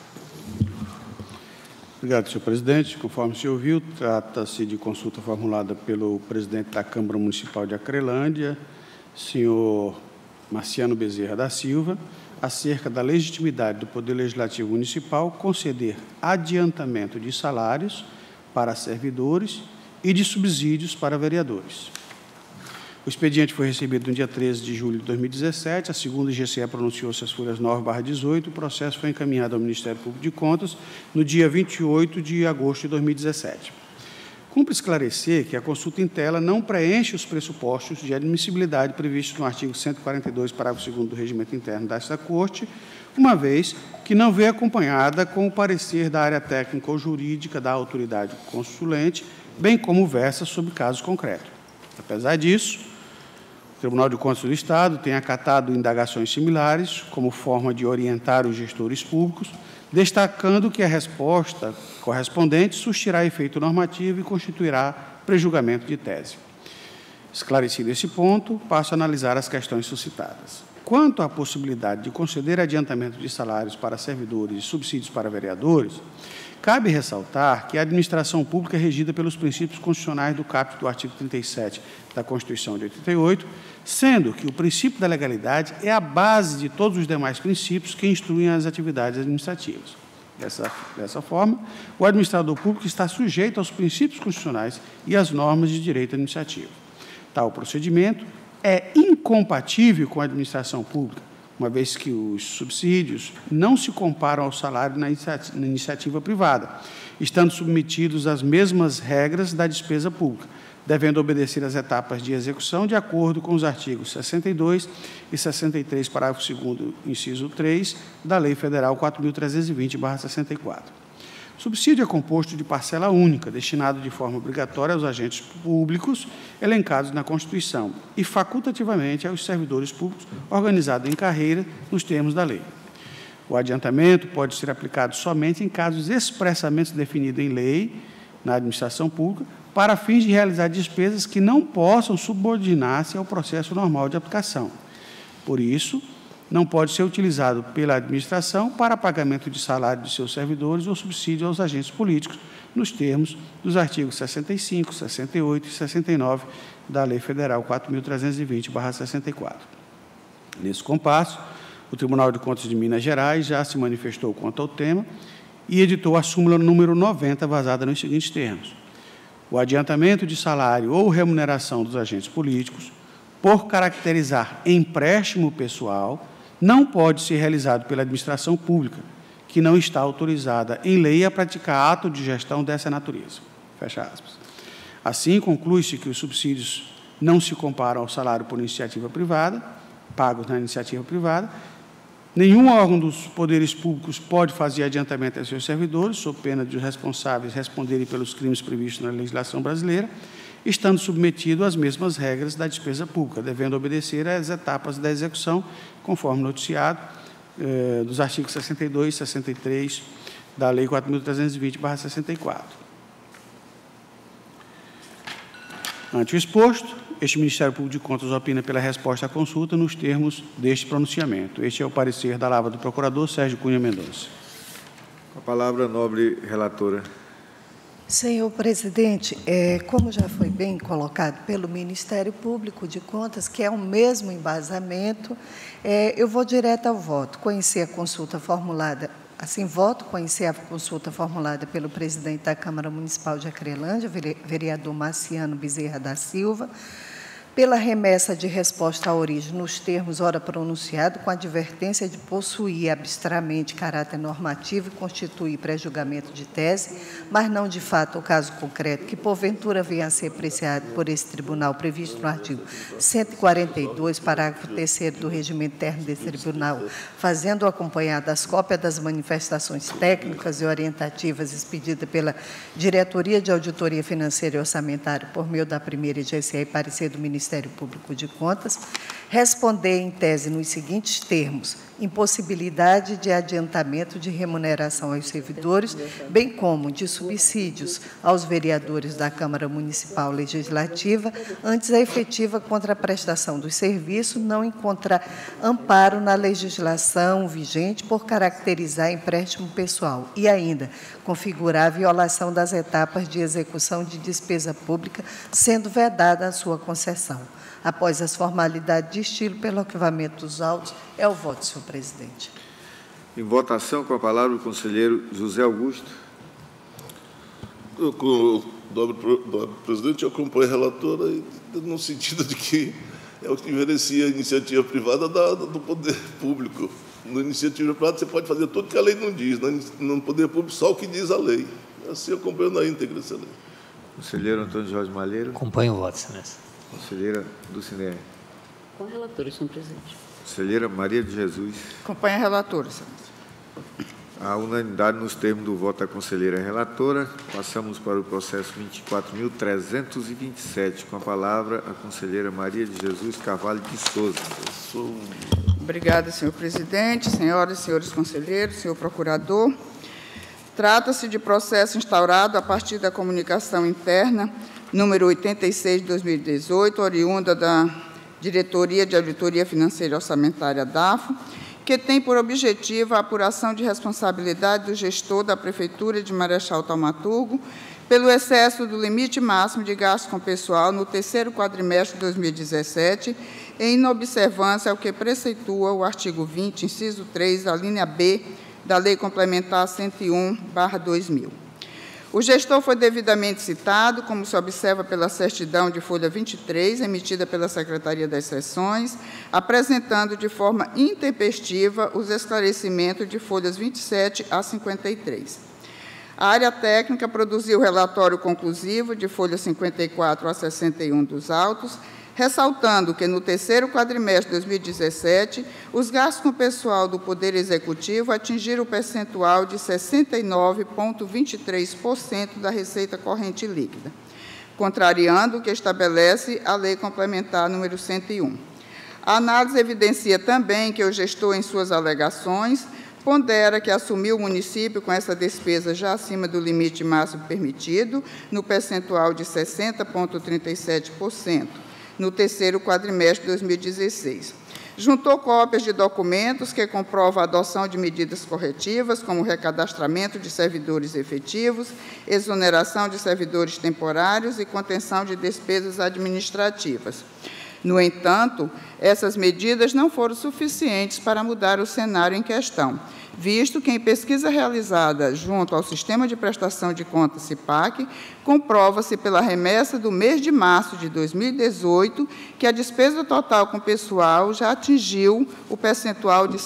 Speaker 3: Obrigado, senhor presidente. Conforme o senhor viu, trata-se de consulta formulada pelo presidente da Câmara Municipal de Acrelândia, senhor Marciano Bezerra da Silva, acerca da legitimidade do Poder Legislativo Municipal conceder adiantamento de salários para servidores e de subsídios para vereadores. O expediente foi recebido no dia 13 de julho de 2017, a segunda IGCE pronunciou-se as folhas 9/18, o processo foi encaminhado ao Ministério Público de Contas no dia 28 de agosto de 2017. Cumpre esclarecer que a consulta em tela não preenche os pressupostos de admissibilidade previstos no artigo 142, parágrafo 2º do Regimento Interno desta Corte, uma vez que não veio acompanhada com o parecer da área técnica ou jurídica da autoridade consulente, bem como versa sobre casos concretos. Apesar disso, o Tribunal de Contas do Estado tem acatado indagações similares como forma de orientar os gestores públicos, destacando que a resposta correspondente suscitará efeito normativo e constituirá prejulgamento de tese. Esclarecido esse ponto, passo a analisar as questões suscitadas. Quanto à possibilidade de conceder adiantamento de salários para servidores e subsídios para vereadores, cabe ressaltar que a administração pública é regida pelos princípios constitucionais do caput do artigo 37 da Constituição de 88, sendo que o princípio da legalidade é a base de todos os demais princípios que instruem as atividades administrativas. Dessa forma, o administrador público está sujeito aos princípios constitucionais e às normas de direito administrativo. Tal procedimento é incompatível com a administração pública, uma vez que os subsídios não se comparam ao salário na iniciativa privada, estando submetidos às mesmas regras da despesa pública, devendo obedecer às etapas de execução de acordo com os artigos 62 e 63, parágrafo 2º, inciso 3, da Lei Federal 4.320/64. O subsídio é composto de parcela única, destinado de forma obrigatória aos agentes públicos elencados na Constituição e facultativamente aos servidores públicos organizados em carreira nos termos da lei. O adiantamento pode ser aplicado somente em casos expressamente definidos em lei na administração pública, para fins de realizar despesas que não possam subordinar-se ao processo normal de aplicação. Por isso, não pode ser utilizado pela administração para pagamento de salário de seus servidores ou subsídio aos agentes políticos, nos termos dos artigos 65, 68 e 69 da Lei Federal 4.320/64. Nesse compasso, o Tribunal de Contas de Minas Gerais já se manifestou quanto ao tema e editou a súmula número 90, vazada nos seguintes termos: o adiantamento de salário ou remuneração dos agentes políticos, por caracterizar empréstimo pessoal, não pode ser realizado pela administração pública, que não está autorizada em lei a praticar ato de gestão dessa natureza. Fecha aspas. Assim, conclui-se que os subsídios não se comparam ao salário por iniciativa privada, pagos na iniciativa privada. Nenhum órgão dos poderes públicos pode fazer adiantamento a seus servidores, sob pena de os responsáveis responderem pelos crimes previstos na legislação brasileira, estando submetido às mesmas regras da despesa pública, devendo obedecer às etapas da execução, conforme noticiado, dos artigos 62 e 63 da Lei 4.320/64. Ante o exposto, este Ministério Público de Contas opina pela resposta à consulta nos termos deste pronunciamento. Este é o parecer da Lavra do Procurador Sérgio Cunha Mendonça.
Speaker 1: Com a palavra, a nobre relatora.
Speaker 6: Senhor presidente, como já foi bem colocado pelo Ministério Público de Contas, que é o mesmo embasamento, eu vou direto ao voto. Conhecer a consulta formulada, voto conhecer a consulta formulada pelo presidente da Câmara Municipal de Acrelândia, vereador Marciano Bezerra da Silva, pela remessa de resposta à origem nos termos ora pronunciado, com advertência de possuir abstratamente caráter normativo e constituir pré-julgamento de tese, mas não de fato o caso concreto, que porventura venha a ser apreciado por esse tribunal, previsto no artigo 142, parágrafo 3º do regimento interno desse tribunal, fazendo acompanhar das cópias das manifestações técnicas e orientativas expedidas pela Diretoria de Auditoria Financeira e Orçamentária por meio da primeira IGCE e parecer do Ministério Público de Contas, responder em tese nos seguintes termos: impossibilidade de adiantamento de remuneração aos servidores, bem como de subsídios aos vereadores da Câmara Municipal Legislativa, antes a efetiva contraprestação dos serviços, não encontrar amparo na legislação vigente por caracterizar empréstimo pessoal e ainda configurar a violação das etapas de execução de despesa pública, sendo vedada a sua concessão. Após as formalidades de estilo, pelo arquivamento dos autos, é o voto, senhor presidente.
Speaker 1: Em votação, com a palavra o conselheiro José Augusto.
Speaker 2: Nobre presidente, eu acompanho a relatora no sentido de que é o que diferencia a iniciativa privada do poder público. Na iniciativa privada, você pode fazer tudo que a lei não diz, no poder público, só o que diz a lei. Assim, eu acompanho na íntegra essa lei.
Speaker 1: Conselheiro Antônio Jorge Malheiro.
Speaker 4: Acompanho o voto, excelência.
Speaker 1: Conselheira Dulcinea.
Speaker 5: Com a relatora, senhor presidente.
Speaker 1: Conselheira Maria de Jesus.
Speaker 7: Acompanha a relatora, excelência.
Speaker 1: A unanimidade nos termos do voto da conselheira relatora. Passamos para o processo 24.327. Com a palavra, a conselheira Maria de Jesus Carvalho de Souza.
Speaker 7: Obrigada, senhor presidente, senhoras e senhores conselheiros, senhor procurador. Trata-se de processo instaurado a partir da comunicação interna número 86 de 2018, oriunda da Diretoria de Auditoria Financeira e Orçamentária, DAFO, que tem por objetivo a apuração de responsabilidade do gestor da Prefeitura de Marechal Thaumaturgo pelo excesso do limite máximo de gasto com pessoal no terceiro quadrimestre de 2017, em inobservância ao que preceitua o artigo 20, inciso 3, a linha B da Lei Complementar 101/2000. O gestor foi devidamente citado, como se observa pela certidão de folha 23, emitida pela Secretaria das Seções, apresentando de forma intempestiva os esclarecimentos de folhas 27 a 53. A área técnica produziu o relatório conclusivo de folhas 54 a 61 dos autos, ressaltando que, no terceiro quadrimestre de 2017, os gastos com pessoal do Poder Executivo atingiram o percentual de 69,23% da receita corrente líquida, contrariando o que estabelece a Lei Complementar número 101. A análise evidencia também que o gestor, em suas alegações, pondera que assumiu o município com essa despesa já acima do limite máximo permitido, no percentual de 60,37%, no terceiro quadrimestre de 2016. Juntou cópias de documentos que comprovam a adoção de medidas corretivas, como recadastramento de servidores efetivos, exoneração de servidores temporários e contenção de despesas administrativas. No entanto, essas medidas não foram suficientes para mudar o cenário em questão, visto que, em pesquisa realizada junto ao Sistema de Prestação de Contas, SIPAC, comprova-se pela remessa do mês de março de 2018 que a despesa total com pessoal já atingiu o percentual de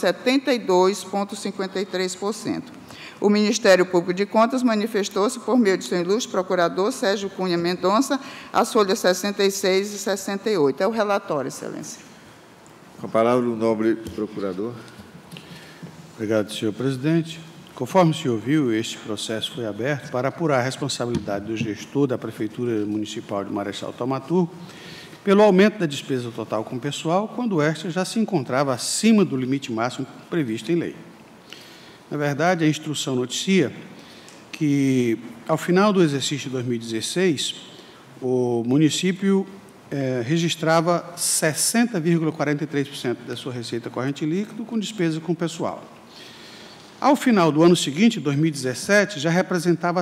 Speaker 7: 72,53%. O Ministério Público de Contas manifestou-se por meio de seu ilustre procurador, Sérgio Cunha Mendonça, as folhas 66 e 68. É o relatório, Excelência.
Speaker 1: Com a palavra, o nobre procurador.
Speaker 3: Obrigado, senhor presidente. Conforme se ouviu, este processo foi aberto para apurar a responsabilidade do gestor da Prefeitura Municipal de Marechal Thaumaturgo pelo aumento da despesa total com pessoal, quando esta já se encontrava acima do limite máximo previsto em lei. Na verdade, a instrução noticia que, ao final do exercício de 2016, o município registrava 60,43% da sua receita corrente líquida com despesa com pessoal. Ao final do ano seguinte, 2017, já representava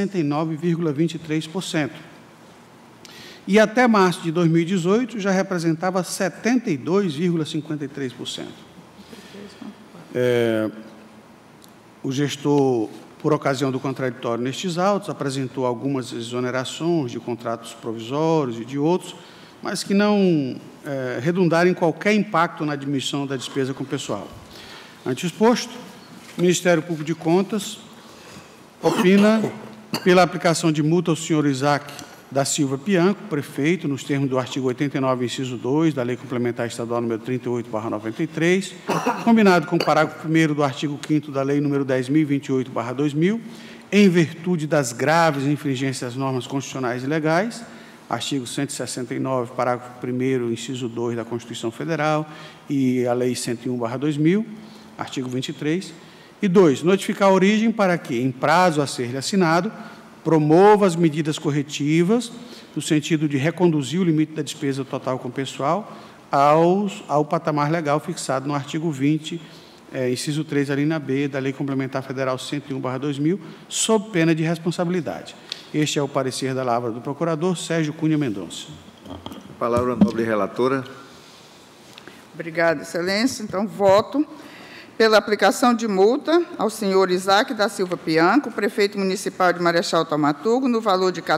Speaker 3: 69,23%. E até março de 2018, já representava 72,53%. O gestor, por ocasião do contraditório nestes autos, apresentou algumas exonerações de contratos provisórios e de outros, mas que não redundaram em qualquer impacto na diminuição da despesa com pessoal. Ante exposto, o Ministério Público de Contas opina pela aplicação de multa ao senhor Isaac da Silva Pianco, prefeito, nos termos do artigo 89, inciso 2, da Lei Complementar Estadual número 38/93, combinado com o parágrafo 1º do artigo 5º da Lei número 10.028/2000, em virtude das graves infringências às normas constitucionais e legais, artigo 169, parágrafo 1º, inciso 2 da Constituição Federal e a Lei 101/2000, artigo 23, e 2, notificar a origem para que, em prazo a ser assinado, promova as medidas corretivas no sentido de reconduzir o limite da despesa total com pessoal ao patamar legal fixado no artigo 20, inciso 3, a linha B, da Lei Complementar Federal 101/2000, sob pena de responsabilidade. Este é o parecer da lavra do procurador Sérgio Cunha Mendonça.
Speaker 1: A palavra, nobre relatora.
Speaker 7: Obrigada, Excelência. Então, voto pela aplicação de multa ao senhor Isaac da Silva Pianco, prefeito municipal de Marechal Thaumaturgo, no valor de R$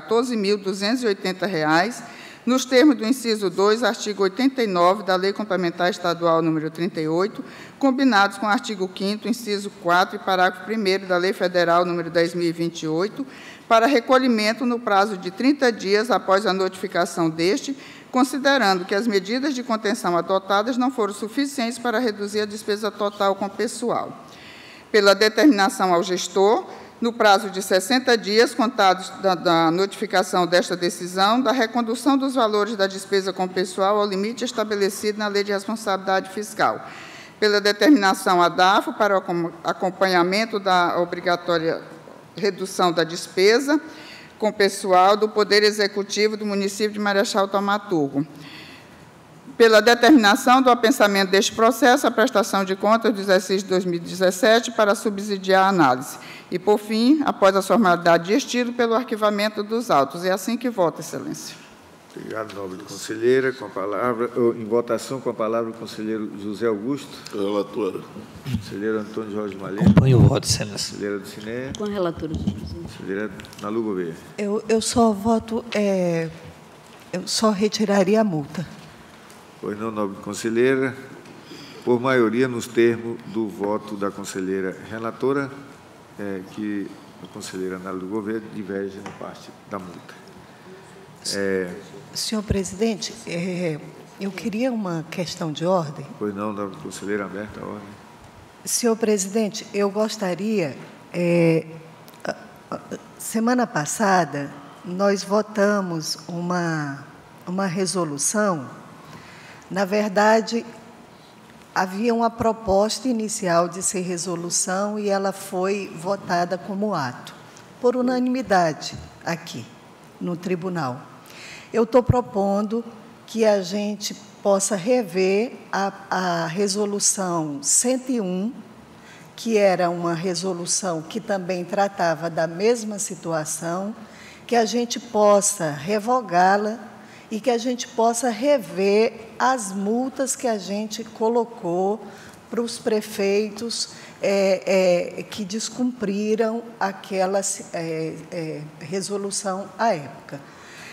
Speaker 7: 14.280, nos termos do inciso 2, artigo 89 da Lei Complementar Estadual número 38, combinados com o artigo 5º, inciso 4 e parágrafo 1º da Lei Federal número 10.028, para recolhimento no prazo de 30 dias após a notificação deste, considerando que as medidas de contenção adotadas não foram suficientes para reduzir a despesa total com pessoal. Pela determinação ao gestor, no prazo de 60 dias, contados da notificação desta decisão, da recondução dos valores da despesa com pessoal ao limite estabelecido na Lei de Responsabilidade Fiscal. Pela determinação à DAFO para o acompanhamento da obrigatória redução da despesa, com pessoal do Poder Executivo do município de Marechal Thaumaturgo. Pela determinação do apensamento deste processo, a prestação de contas do exercício de 2017 para subsidiar a análise. E, por fim, após a formalidade de estilo, pelo arquivamento dos autos. É assim que voto, Excelência.
Speaker 1: Obrigado, nobre conselheira. Com a palavra, em votação, com a palavra, o conselheiro José Augusto.
Speaker 2: Relatora.
Speaker 1: Conselheiro Antônio Jorge Malheiro.
Speaker 4: Acompanho o voto, Excelência.
Speaker 1: Conselheira do Cine.
Speaker 5: Com a relatora, senhor presidente.
Speaker 1: Conselheira Nalu Gouveia.
Speaker 6: Eu só voto, eu só retiraria a multa.
Speaker 1: Pois não, nobre conselheira. Por maioria, nos termos do voto da conselheira relatora, que a conselheira Nalu Gouveia diverge na parte da multa.
Speaker 6: Senhor presidente, eu queria uma questão de ordem.
Speaker 1: Pois não, nobre conselheira, aberta a ordem.
Speaker 6: Senhor presidente, eu gostaria... semana passada, nós votamos uma resolução. Na verdade, havia uma proposta inicial de ser resolução e ela foi votada como ato, por unanimidade, aqui, no tribunal. Eu estou propondo que a gente possa rever a resolução 101, que era uma resolução que também tratava da mesma situação, que a gente possa revogá-la e que a gente possa rever as multas que a gente colocou para os prefeitos que descumpriram aquela resolução à época.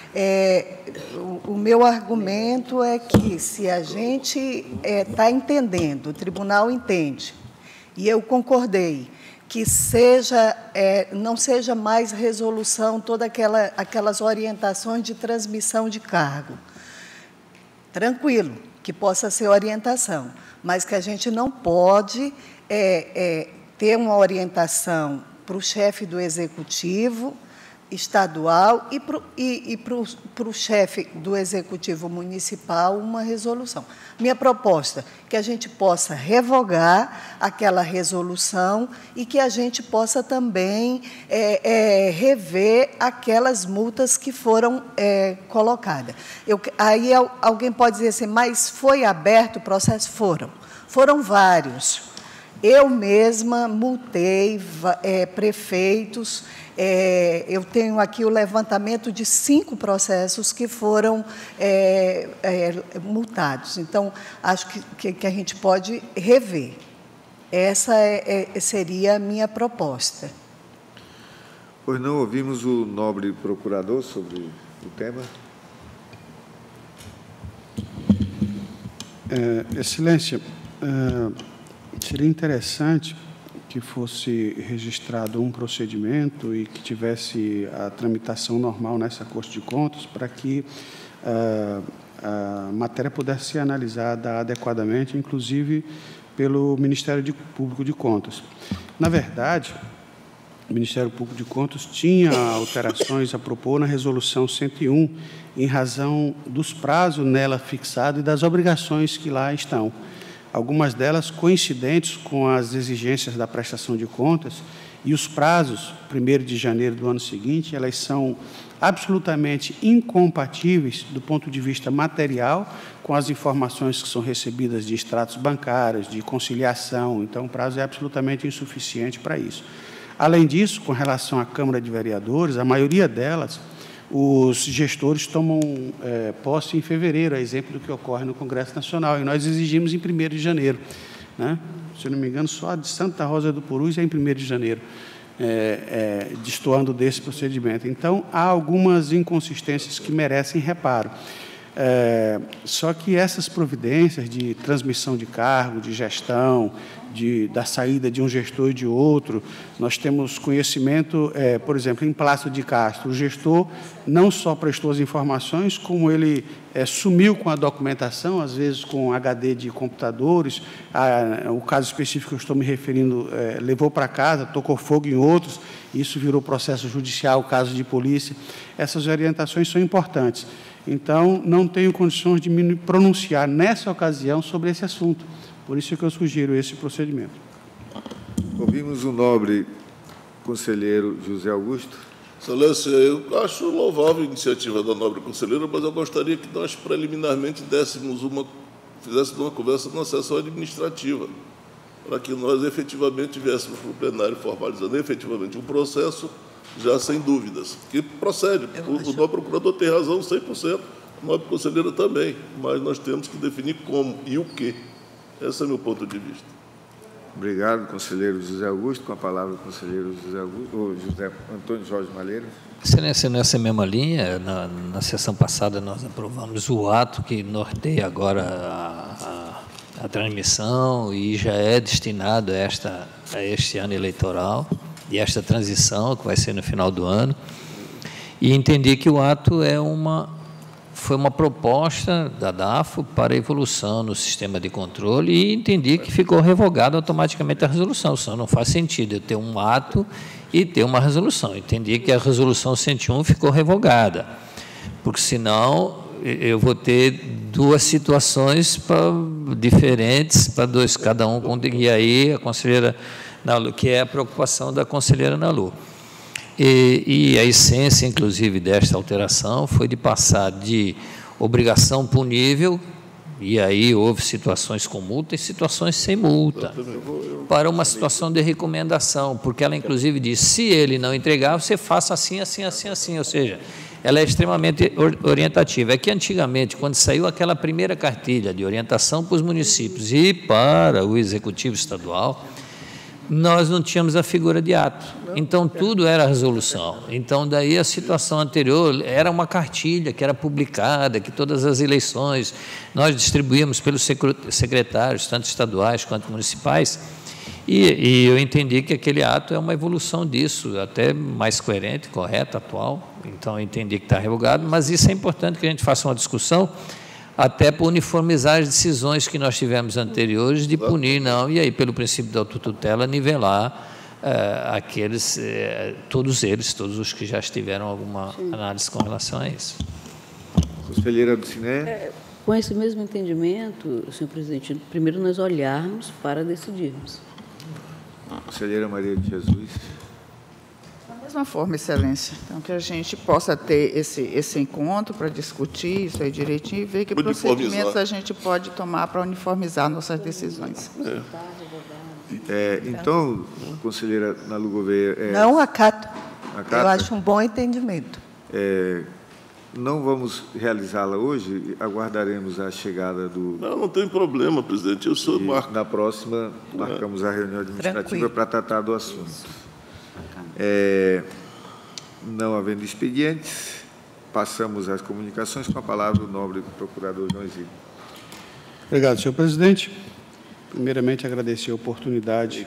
Speaker 6: O meu argumento é que, se a gente está entendendo, o tribunal entende, e eu concordei, que não seja mais resolução todas aquelas orientações de transmissão de cargo. Tranquilo, que possa ser orientação, mas que a gente não pode ter uma orientação para o chefe do Executivo estadual e para o chefe do Executivo municipal uma resolução. Minha proposta é que a gente possa revogar aquela resolução e que a gente possa também rever aquelas multas que foram colocadas. Aí alguém pode dizer assim, mas foi aberto o processo? Foram vários. Eu mesma multei prefeitos. Eu tenho aqui o levantamento de 5 processos que foram multados. Então, acho que a gente pode rever. Essa seria a minha proposta.
Speaker 1: Pois não ouvimos o nobre procurador sobre o tema?
Speaker 3: Excelência, seria interessante que fosse registrado um procedimento e que tivesse a tramitação normal nessa Corte de Contas para que a matéria pudesse ser analisada adequadamente, inclusive pelo Ministério Público de Contas. Na verdade, o Ministério Público de Contas tinha alterações a propor na Resolução 101, em razão dos prazos nela fixados e das obrigações que lá estão. Algumas delas coincidentes com as exigências da prestação de contas, e os prazos, 1º de janeiro do ano seguinte, elas são absolutamente incompatíveis do ponto de vista material com as informações que são recebidas de extratos bancários, de conciliação. Então, o prazo é absolutamente insuficiente para isso. Além disso, com relação à Câmara de Vereadores, a maioria delas, os gestores tomam posse em fevereiro, a exemplo do que ocorre no Congresso Nacional, e nós exigimos em 1º de janeiro. Né? Se eu não me engano, só a de Santa Rosa do Purus é em 1º de janeiro, destoando desse procedimento. Então, há algumas inconsistências que merecem reparo. Só que essas providências de transmissão de cargo, de gestão, da saída de um gestor e de outro, nós temos conhecimento, por exemplo, em Plácido de Castro, o gestor não só prestou as informações, como ele sumiu com a documentação, às vezes com HD de computadores, o caso específico que eu estou me referindo, levou para casa, tocou fogo em outros, isso virou processo judicial, caso de polícia. Essas orientações são importantes. Então, não tenho condições de me pronunciar nessa ocasião sobre esse assunto. Por isso que eu sugiro esse procedimento.
Speaker 1: Ouvimos o nobre conselheiro José Augusto.
Speaker 2: Excelência, eu acho louvável a iniciativa da nobre conselheira, mas eu gostaria que nós, preliminarmente, fizéssemos uma conversa na sessão administrativa, para que nós efetivamente viéssemos para o plenário formalizando efetivamente um processo, já sem dúvidas, que procede. O nobre procurador tem razão 100%, a nobre conselheira também, mas nós temos que definir como e o quê. Esse é o meu ponto de vista.
Speaker 1: Obrigado, conselheiro José Augusto. Com a palavra, o conselheiro José Antônio Jorge Malheiro.
Speaker 4: Excelência, nessa mesma linha, na sessão passada nós aprovamos o ato que norteia agora a transmissão e já é destinado a este ano eleitoral e esta transição que vai ser no final do ano. E entendi que o ato foi uma proposta da DAFO para evolução no sistema de controle e entendi que ficou revogada automaticamente a resolução. Só não faz sentido eu ter um ato e ter uma resolução. Entendi que a resolução 101 ficou revogada, porque senão eu vou ter duas situações diferentes para cada um. E aí a conselheira Nalu, que é a preocupação da conselheira Nalu. E a essência, inclusive, desta alteração foi de passar de obrigação punível, e aí houve situações com multa e situações sem multa, para uma situação de recomendação, porque ela, inclusive, diz, se ele não entregar, você faça assim, assim, assim, assim, ou seja, ela é extremamente orientativa. É que, antigamente, quando saiu aquela primeira cartilha de orientação para os municípios e para o Executivo Estadual, nós não tínhamos a figura de ato, então tudo era resolução. Então, daí a situação anterior era uma cartilha que era publicada, que todas as eleições nós distribuíamos pelos secretários, tanto estaduais quanto municipais, e eu entendi que aquele ato é uma evolução disso, até mais coerente, correto, atual. Então, eu entendi que está revogado, mas isso é importante que a gente faça uma discussão, até por uniformizar as decisões que nós tivemos anteriores de punir, não, e aí, pelo princípio da autotutela, nivelar todos os que já tiveram alguma análise com relação a isso.
Speaker 1: Conselheira do Ciné.
Speaker 5: Com esse mesmo entendimento, senhor presidente, primeiro nós olharmos para decidirmos.
Speaker 1: Conselheira Maria de Jesus.
Speaker 7: Da mesma forma, excelência. Então, que a gente possa ter esse encontro para discutir isso aí direitinho e ver que procedimentos a gente pode tomar para uniformizar nossas decisões.
Speaker 1: Então, conselheira Nalu Gouveia...
Speaker 6: Não acato. Eu acho um bom entendimento.
Speaker 1: Não vamos realizá-la hoje, aguardaremos a chegada do...
Speaker 2: Não tem problema, presidente.
Speaker 1: Na próxima, marcamos a reunião administrativa para tratar do assunto. Não havendo expedientes, passamos às comunicações. Com a palavra, o nobre procurador João Exílio.
Speaker 3: Obrigado, senhor presidente. Primeiramente, agradecer a oportunidade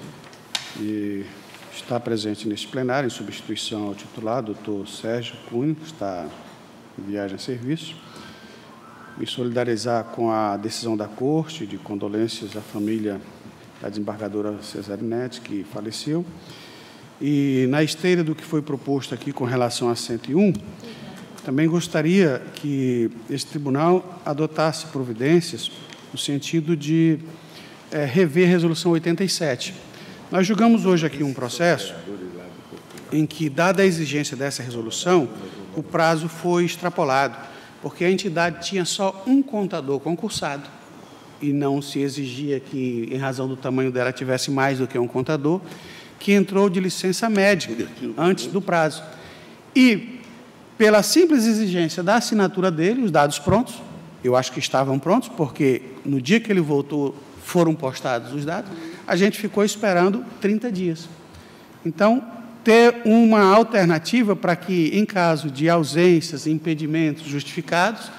Speaker 3: de estar presente neste plenário, em substituição ao titular, doutor Sérgio Cunha, que está em viagem a serviço. Me solidarizar com a decisão da Corte, de condolências à família da desembargadora Cesarinete, que faleceu. E, na esteira do que foi proposto aqui com relação a 101, também gostaria que esse tribunal adotasse providências no sentido de rever a Resolução 87. Nós julgamos hoje aqui um processo em que, dada a exigência dessa resolução, o prazo foi extrapolado, porque a entidade tinha só um contador concursado e não se exigia que, em razão do tamanho dela, tivesse mais do que um contador, que entrou de licença médica antes do prazo. E, pela simples exigência da assinatura dele, os dados prontos, eu acho que estavam prontos, porque no dia que ele voltou foram postados os dados, a gente ficou esperando 30 dias. Então, ter uma alternativa para que, em caso de ausências, impedimentos justificados,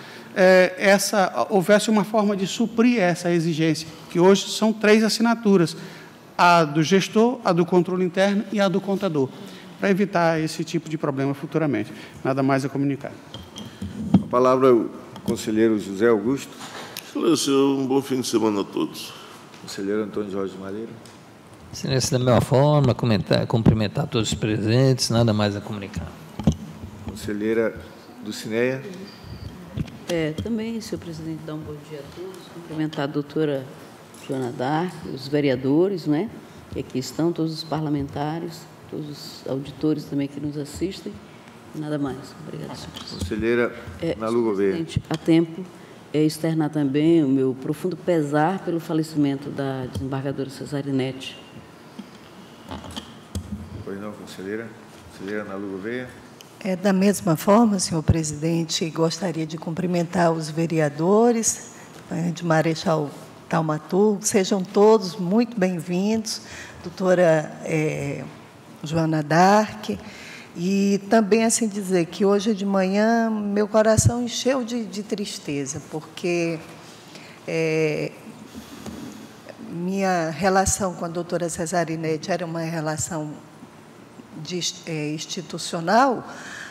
Speaker 3: houvesse uma forma de suprir essa exigência, que hoje são 3 assinaturas, a do gestor, a do controle interno e a do contador, para evitar esse tipo de problema futuramente. Nada mais a comunicar.
Speaker 1: A palavra o conselheiro José Augusto.
Speaker 2: Excelência, um bom fim de semana a todos.
Speaker 1: Conselheiro Antônio Jorge Malheiro.
Speaker 4: Excelência, da mesma forma, cumprimentar todos os presentes, nada mais a comunicar.
Speaker 1: Conselheira do Cineia.
Speaker 5: Também, senhor presidente, dar um bom dia a todos, cumprimentar a doutora Joana Dark, os vereadores, né, que aqui estão, todos os parlamentares, todos os auditores também que nos assistem. Nada mais. Obrigada, senhor presidente.
Speaker 1: Conselheira Nalu Gouveia.
Speaker 5: A tempo, externar também o meu profundo pesar pelo falecimento da desembargadora Cesarinete.
Speaker 1: Pois não, conselheira. Conselheira Nalu Gouveia.
Speaker 6: Da mesma forma, senhor presidente, gostaria de cumprimentar os vereadores de Marechal Thaumaturgo. Sejam todos muito bem-vindos, doutora Joana d'Arc. E também, assim dizer, que hoje de manhã meu coração encheu de tristeza, porque minha relação com a doutora Cesarinete era uma relação institucional,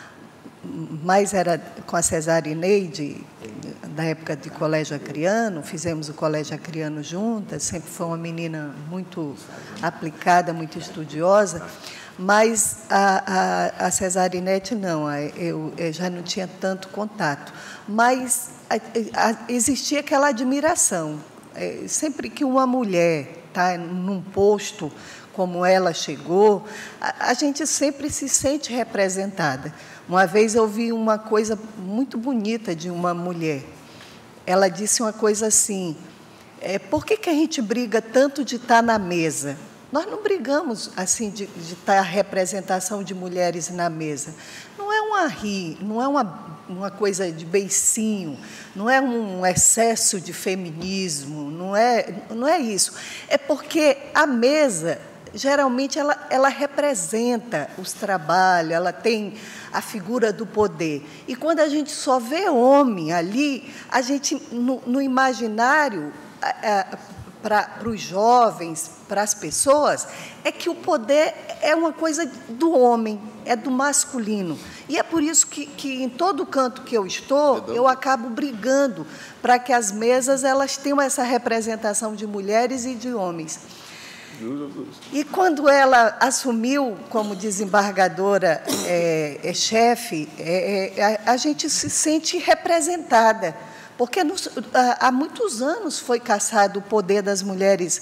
Speaker 6: mas era com a Cesarineide, da época de colégio acreano, fizemos o colégio acreano juntas, sempre foi uma menina muito aplicada, muito estudiosa, mas a Cesarinete não, eu já não tinha tanto contato, mas existia aquela admiração. Sempre que uma mulher está num posto como ela chegou, a gente sempre se sente representada. Uma vez eu vi uma coisa muito bonita de uma mulher. Ela disse uma coisa assim: por que a gente briga tanto de estar na mesa? Nós não brigamos assim de estar a representação de mulheres na mesa. Não é não é uma coisa de beicinho, não é um excesso de feminismo, não é isso. É porque a mesa, geralmente, ela representa os trabalhos, ela tem a figura do poder. E quando a gente só vê homem ali, a gente, no imaginário, para os jovens, para as pessoas, é que o poder é uma coisa do homem, é do masculino. E é por isso que em todo canto que eu estou, eu acabo brigando para que as mesas elas tenham essa representação de mulheres e de homens. E quando ela assumiu como desembargadora chefe, a gente se sente representada, porque há muitos anos foi cassado o poder das mulheres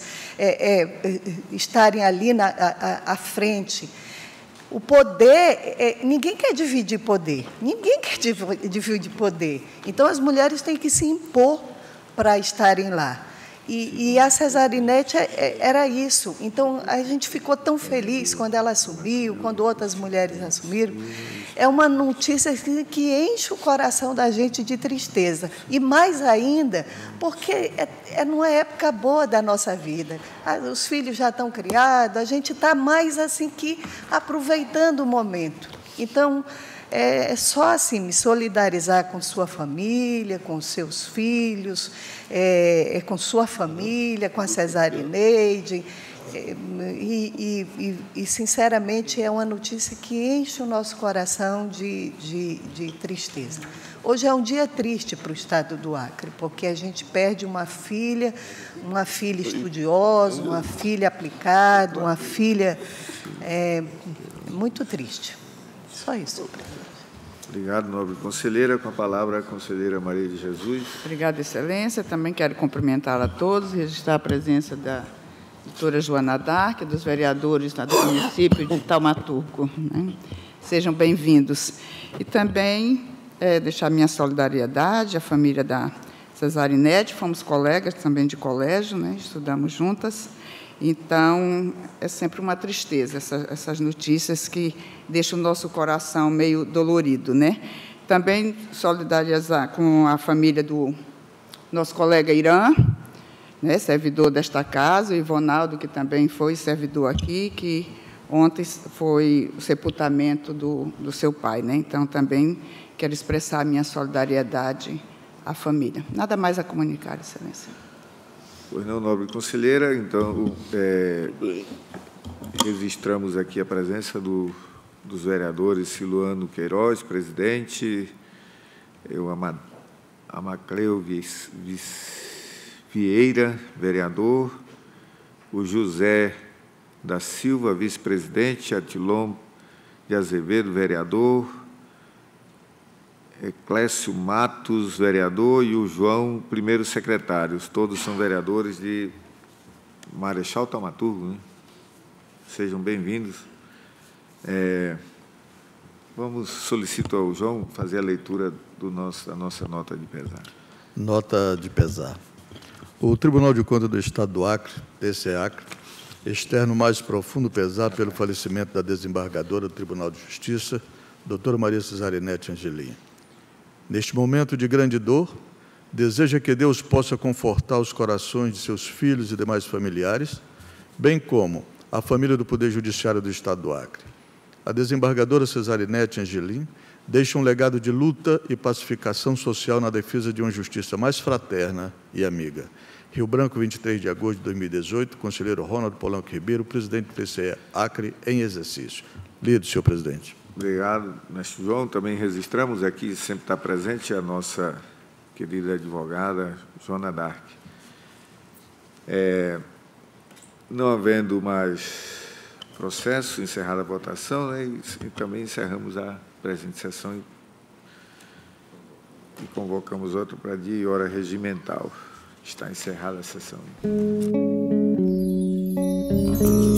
Speaker 6: estarem ali à frente. O poder, ninguém quer dividir poder, ninguém quer dividir poder. Então, as mulheres têm que se impor para estarem lá. E a Cesarinete era isso. Então, a gente ficou tão feliz quando ela assumiu, quando outras mulheres assumiram. É uma notícia que enche o coração da gente de tristeza. E mais ainda, porque é numa época boa da nossa vida. Os filhos já estão criados, a gente está mais assim que aproveitando o momento. Então, é só assim me solidarizar com sua família, com seus filhos, com sua família, com a Cesarineide. E, sinceramente, é uma notícia que enche o nosso coração de tristeza. Hoje é um dia triste para o Estado do Acre, porque a gente perde uma filha estudiosa, uma filha aplicada, uma filha muito triste. Só isso.
Speaker 1: Obrigado, nobre conselheira. Com a palavra, a conselheira Maria de Jesus.
Speaker 7: Obrigada, Excelência. Também quero cumprimentar a todos, registrar a presença da doutora Joana d'Arc, dos vereadores do município de Thaumaturgo. Sejam bem-vindos. E também deixar minha solidariedade à família da Cesarinete. Fomos colegas também de colégio, estudamos juntas. Então, é sempre uma tristeza essas notícias que deixam o nosso coração meio dolorido, Também solidarizar com a família do nosso colega Irã, servidor desta casa, o Ivonaldo, que também foi servidor aqui, que ontem foi o sepultamento do seu pai, Então, também quero expressar a minha solidariedade à família. Nada mais a comunicar, Excelência.
Speaker 1: Pois não, nobre conselheira. Então, registramos aqui a presença dos vereadores Siluano Queiroz, presidente, Amacleu Vieira, vereador, o José da Silva, vice-presidente, Atilon de Azevedo, vereador, Clécio Matos, vereador, e o João, primeiro secretário. Todos são vereadores de Marechal Thaumaturgo, Sejam bem-vindos. Solicito ao João fazer a leitura da nossa nota de pesar.
Speaker 8: Nota de pesar. O Tribunal de Contas do Estado do Acre, TCE-Acre, externa o mais profundo pesar pelo falecimento da desembargadora do Tribunal de Justiça, doutora Maria Cesarinete Angelim. Neste momento de grande dor, deseja que Deus possa confortar os corações de seus filhos e demais familiares, bem como a família do Poder Judiciário do Estado do Acre. A desembargadora Cesarinete Angelim deixa um legado de luta e pacificação social na defesa de uma justiça mais fraterna e amiga. Rio Branco, 23 de agosto de 2018, conselheiro Ronaldo Polanco Ribeiro, presidente do TCE Acre, em exercício. Lido, senhor presidente.
Speaker 1: Obrigado, mestre João. Também registramos aqui, sempre está presente, a nossa querida advogada, Joana Dark. Não havendo mais processo, encerrada a votação, né, e também encerramos a presente sessão e convocamos outra para dia e hora regimental. Está encerrada a sessão.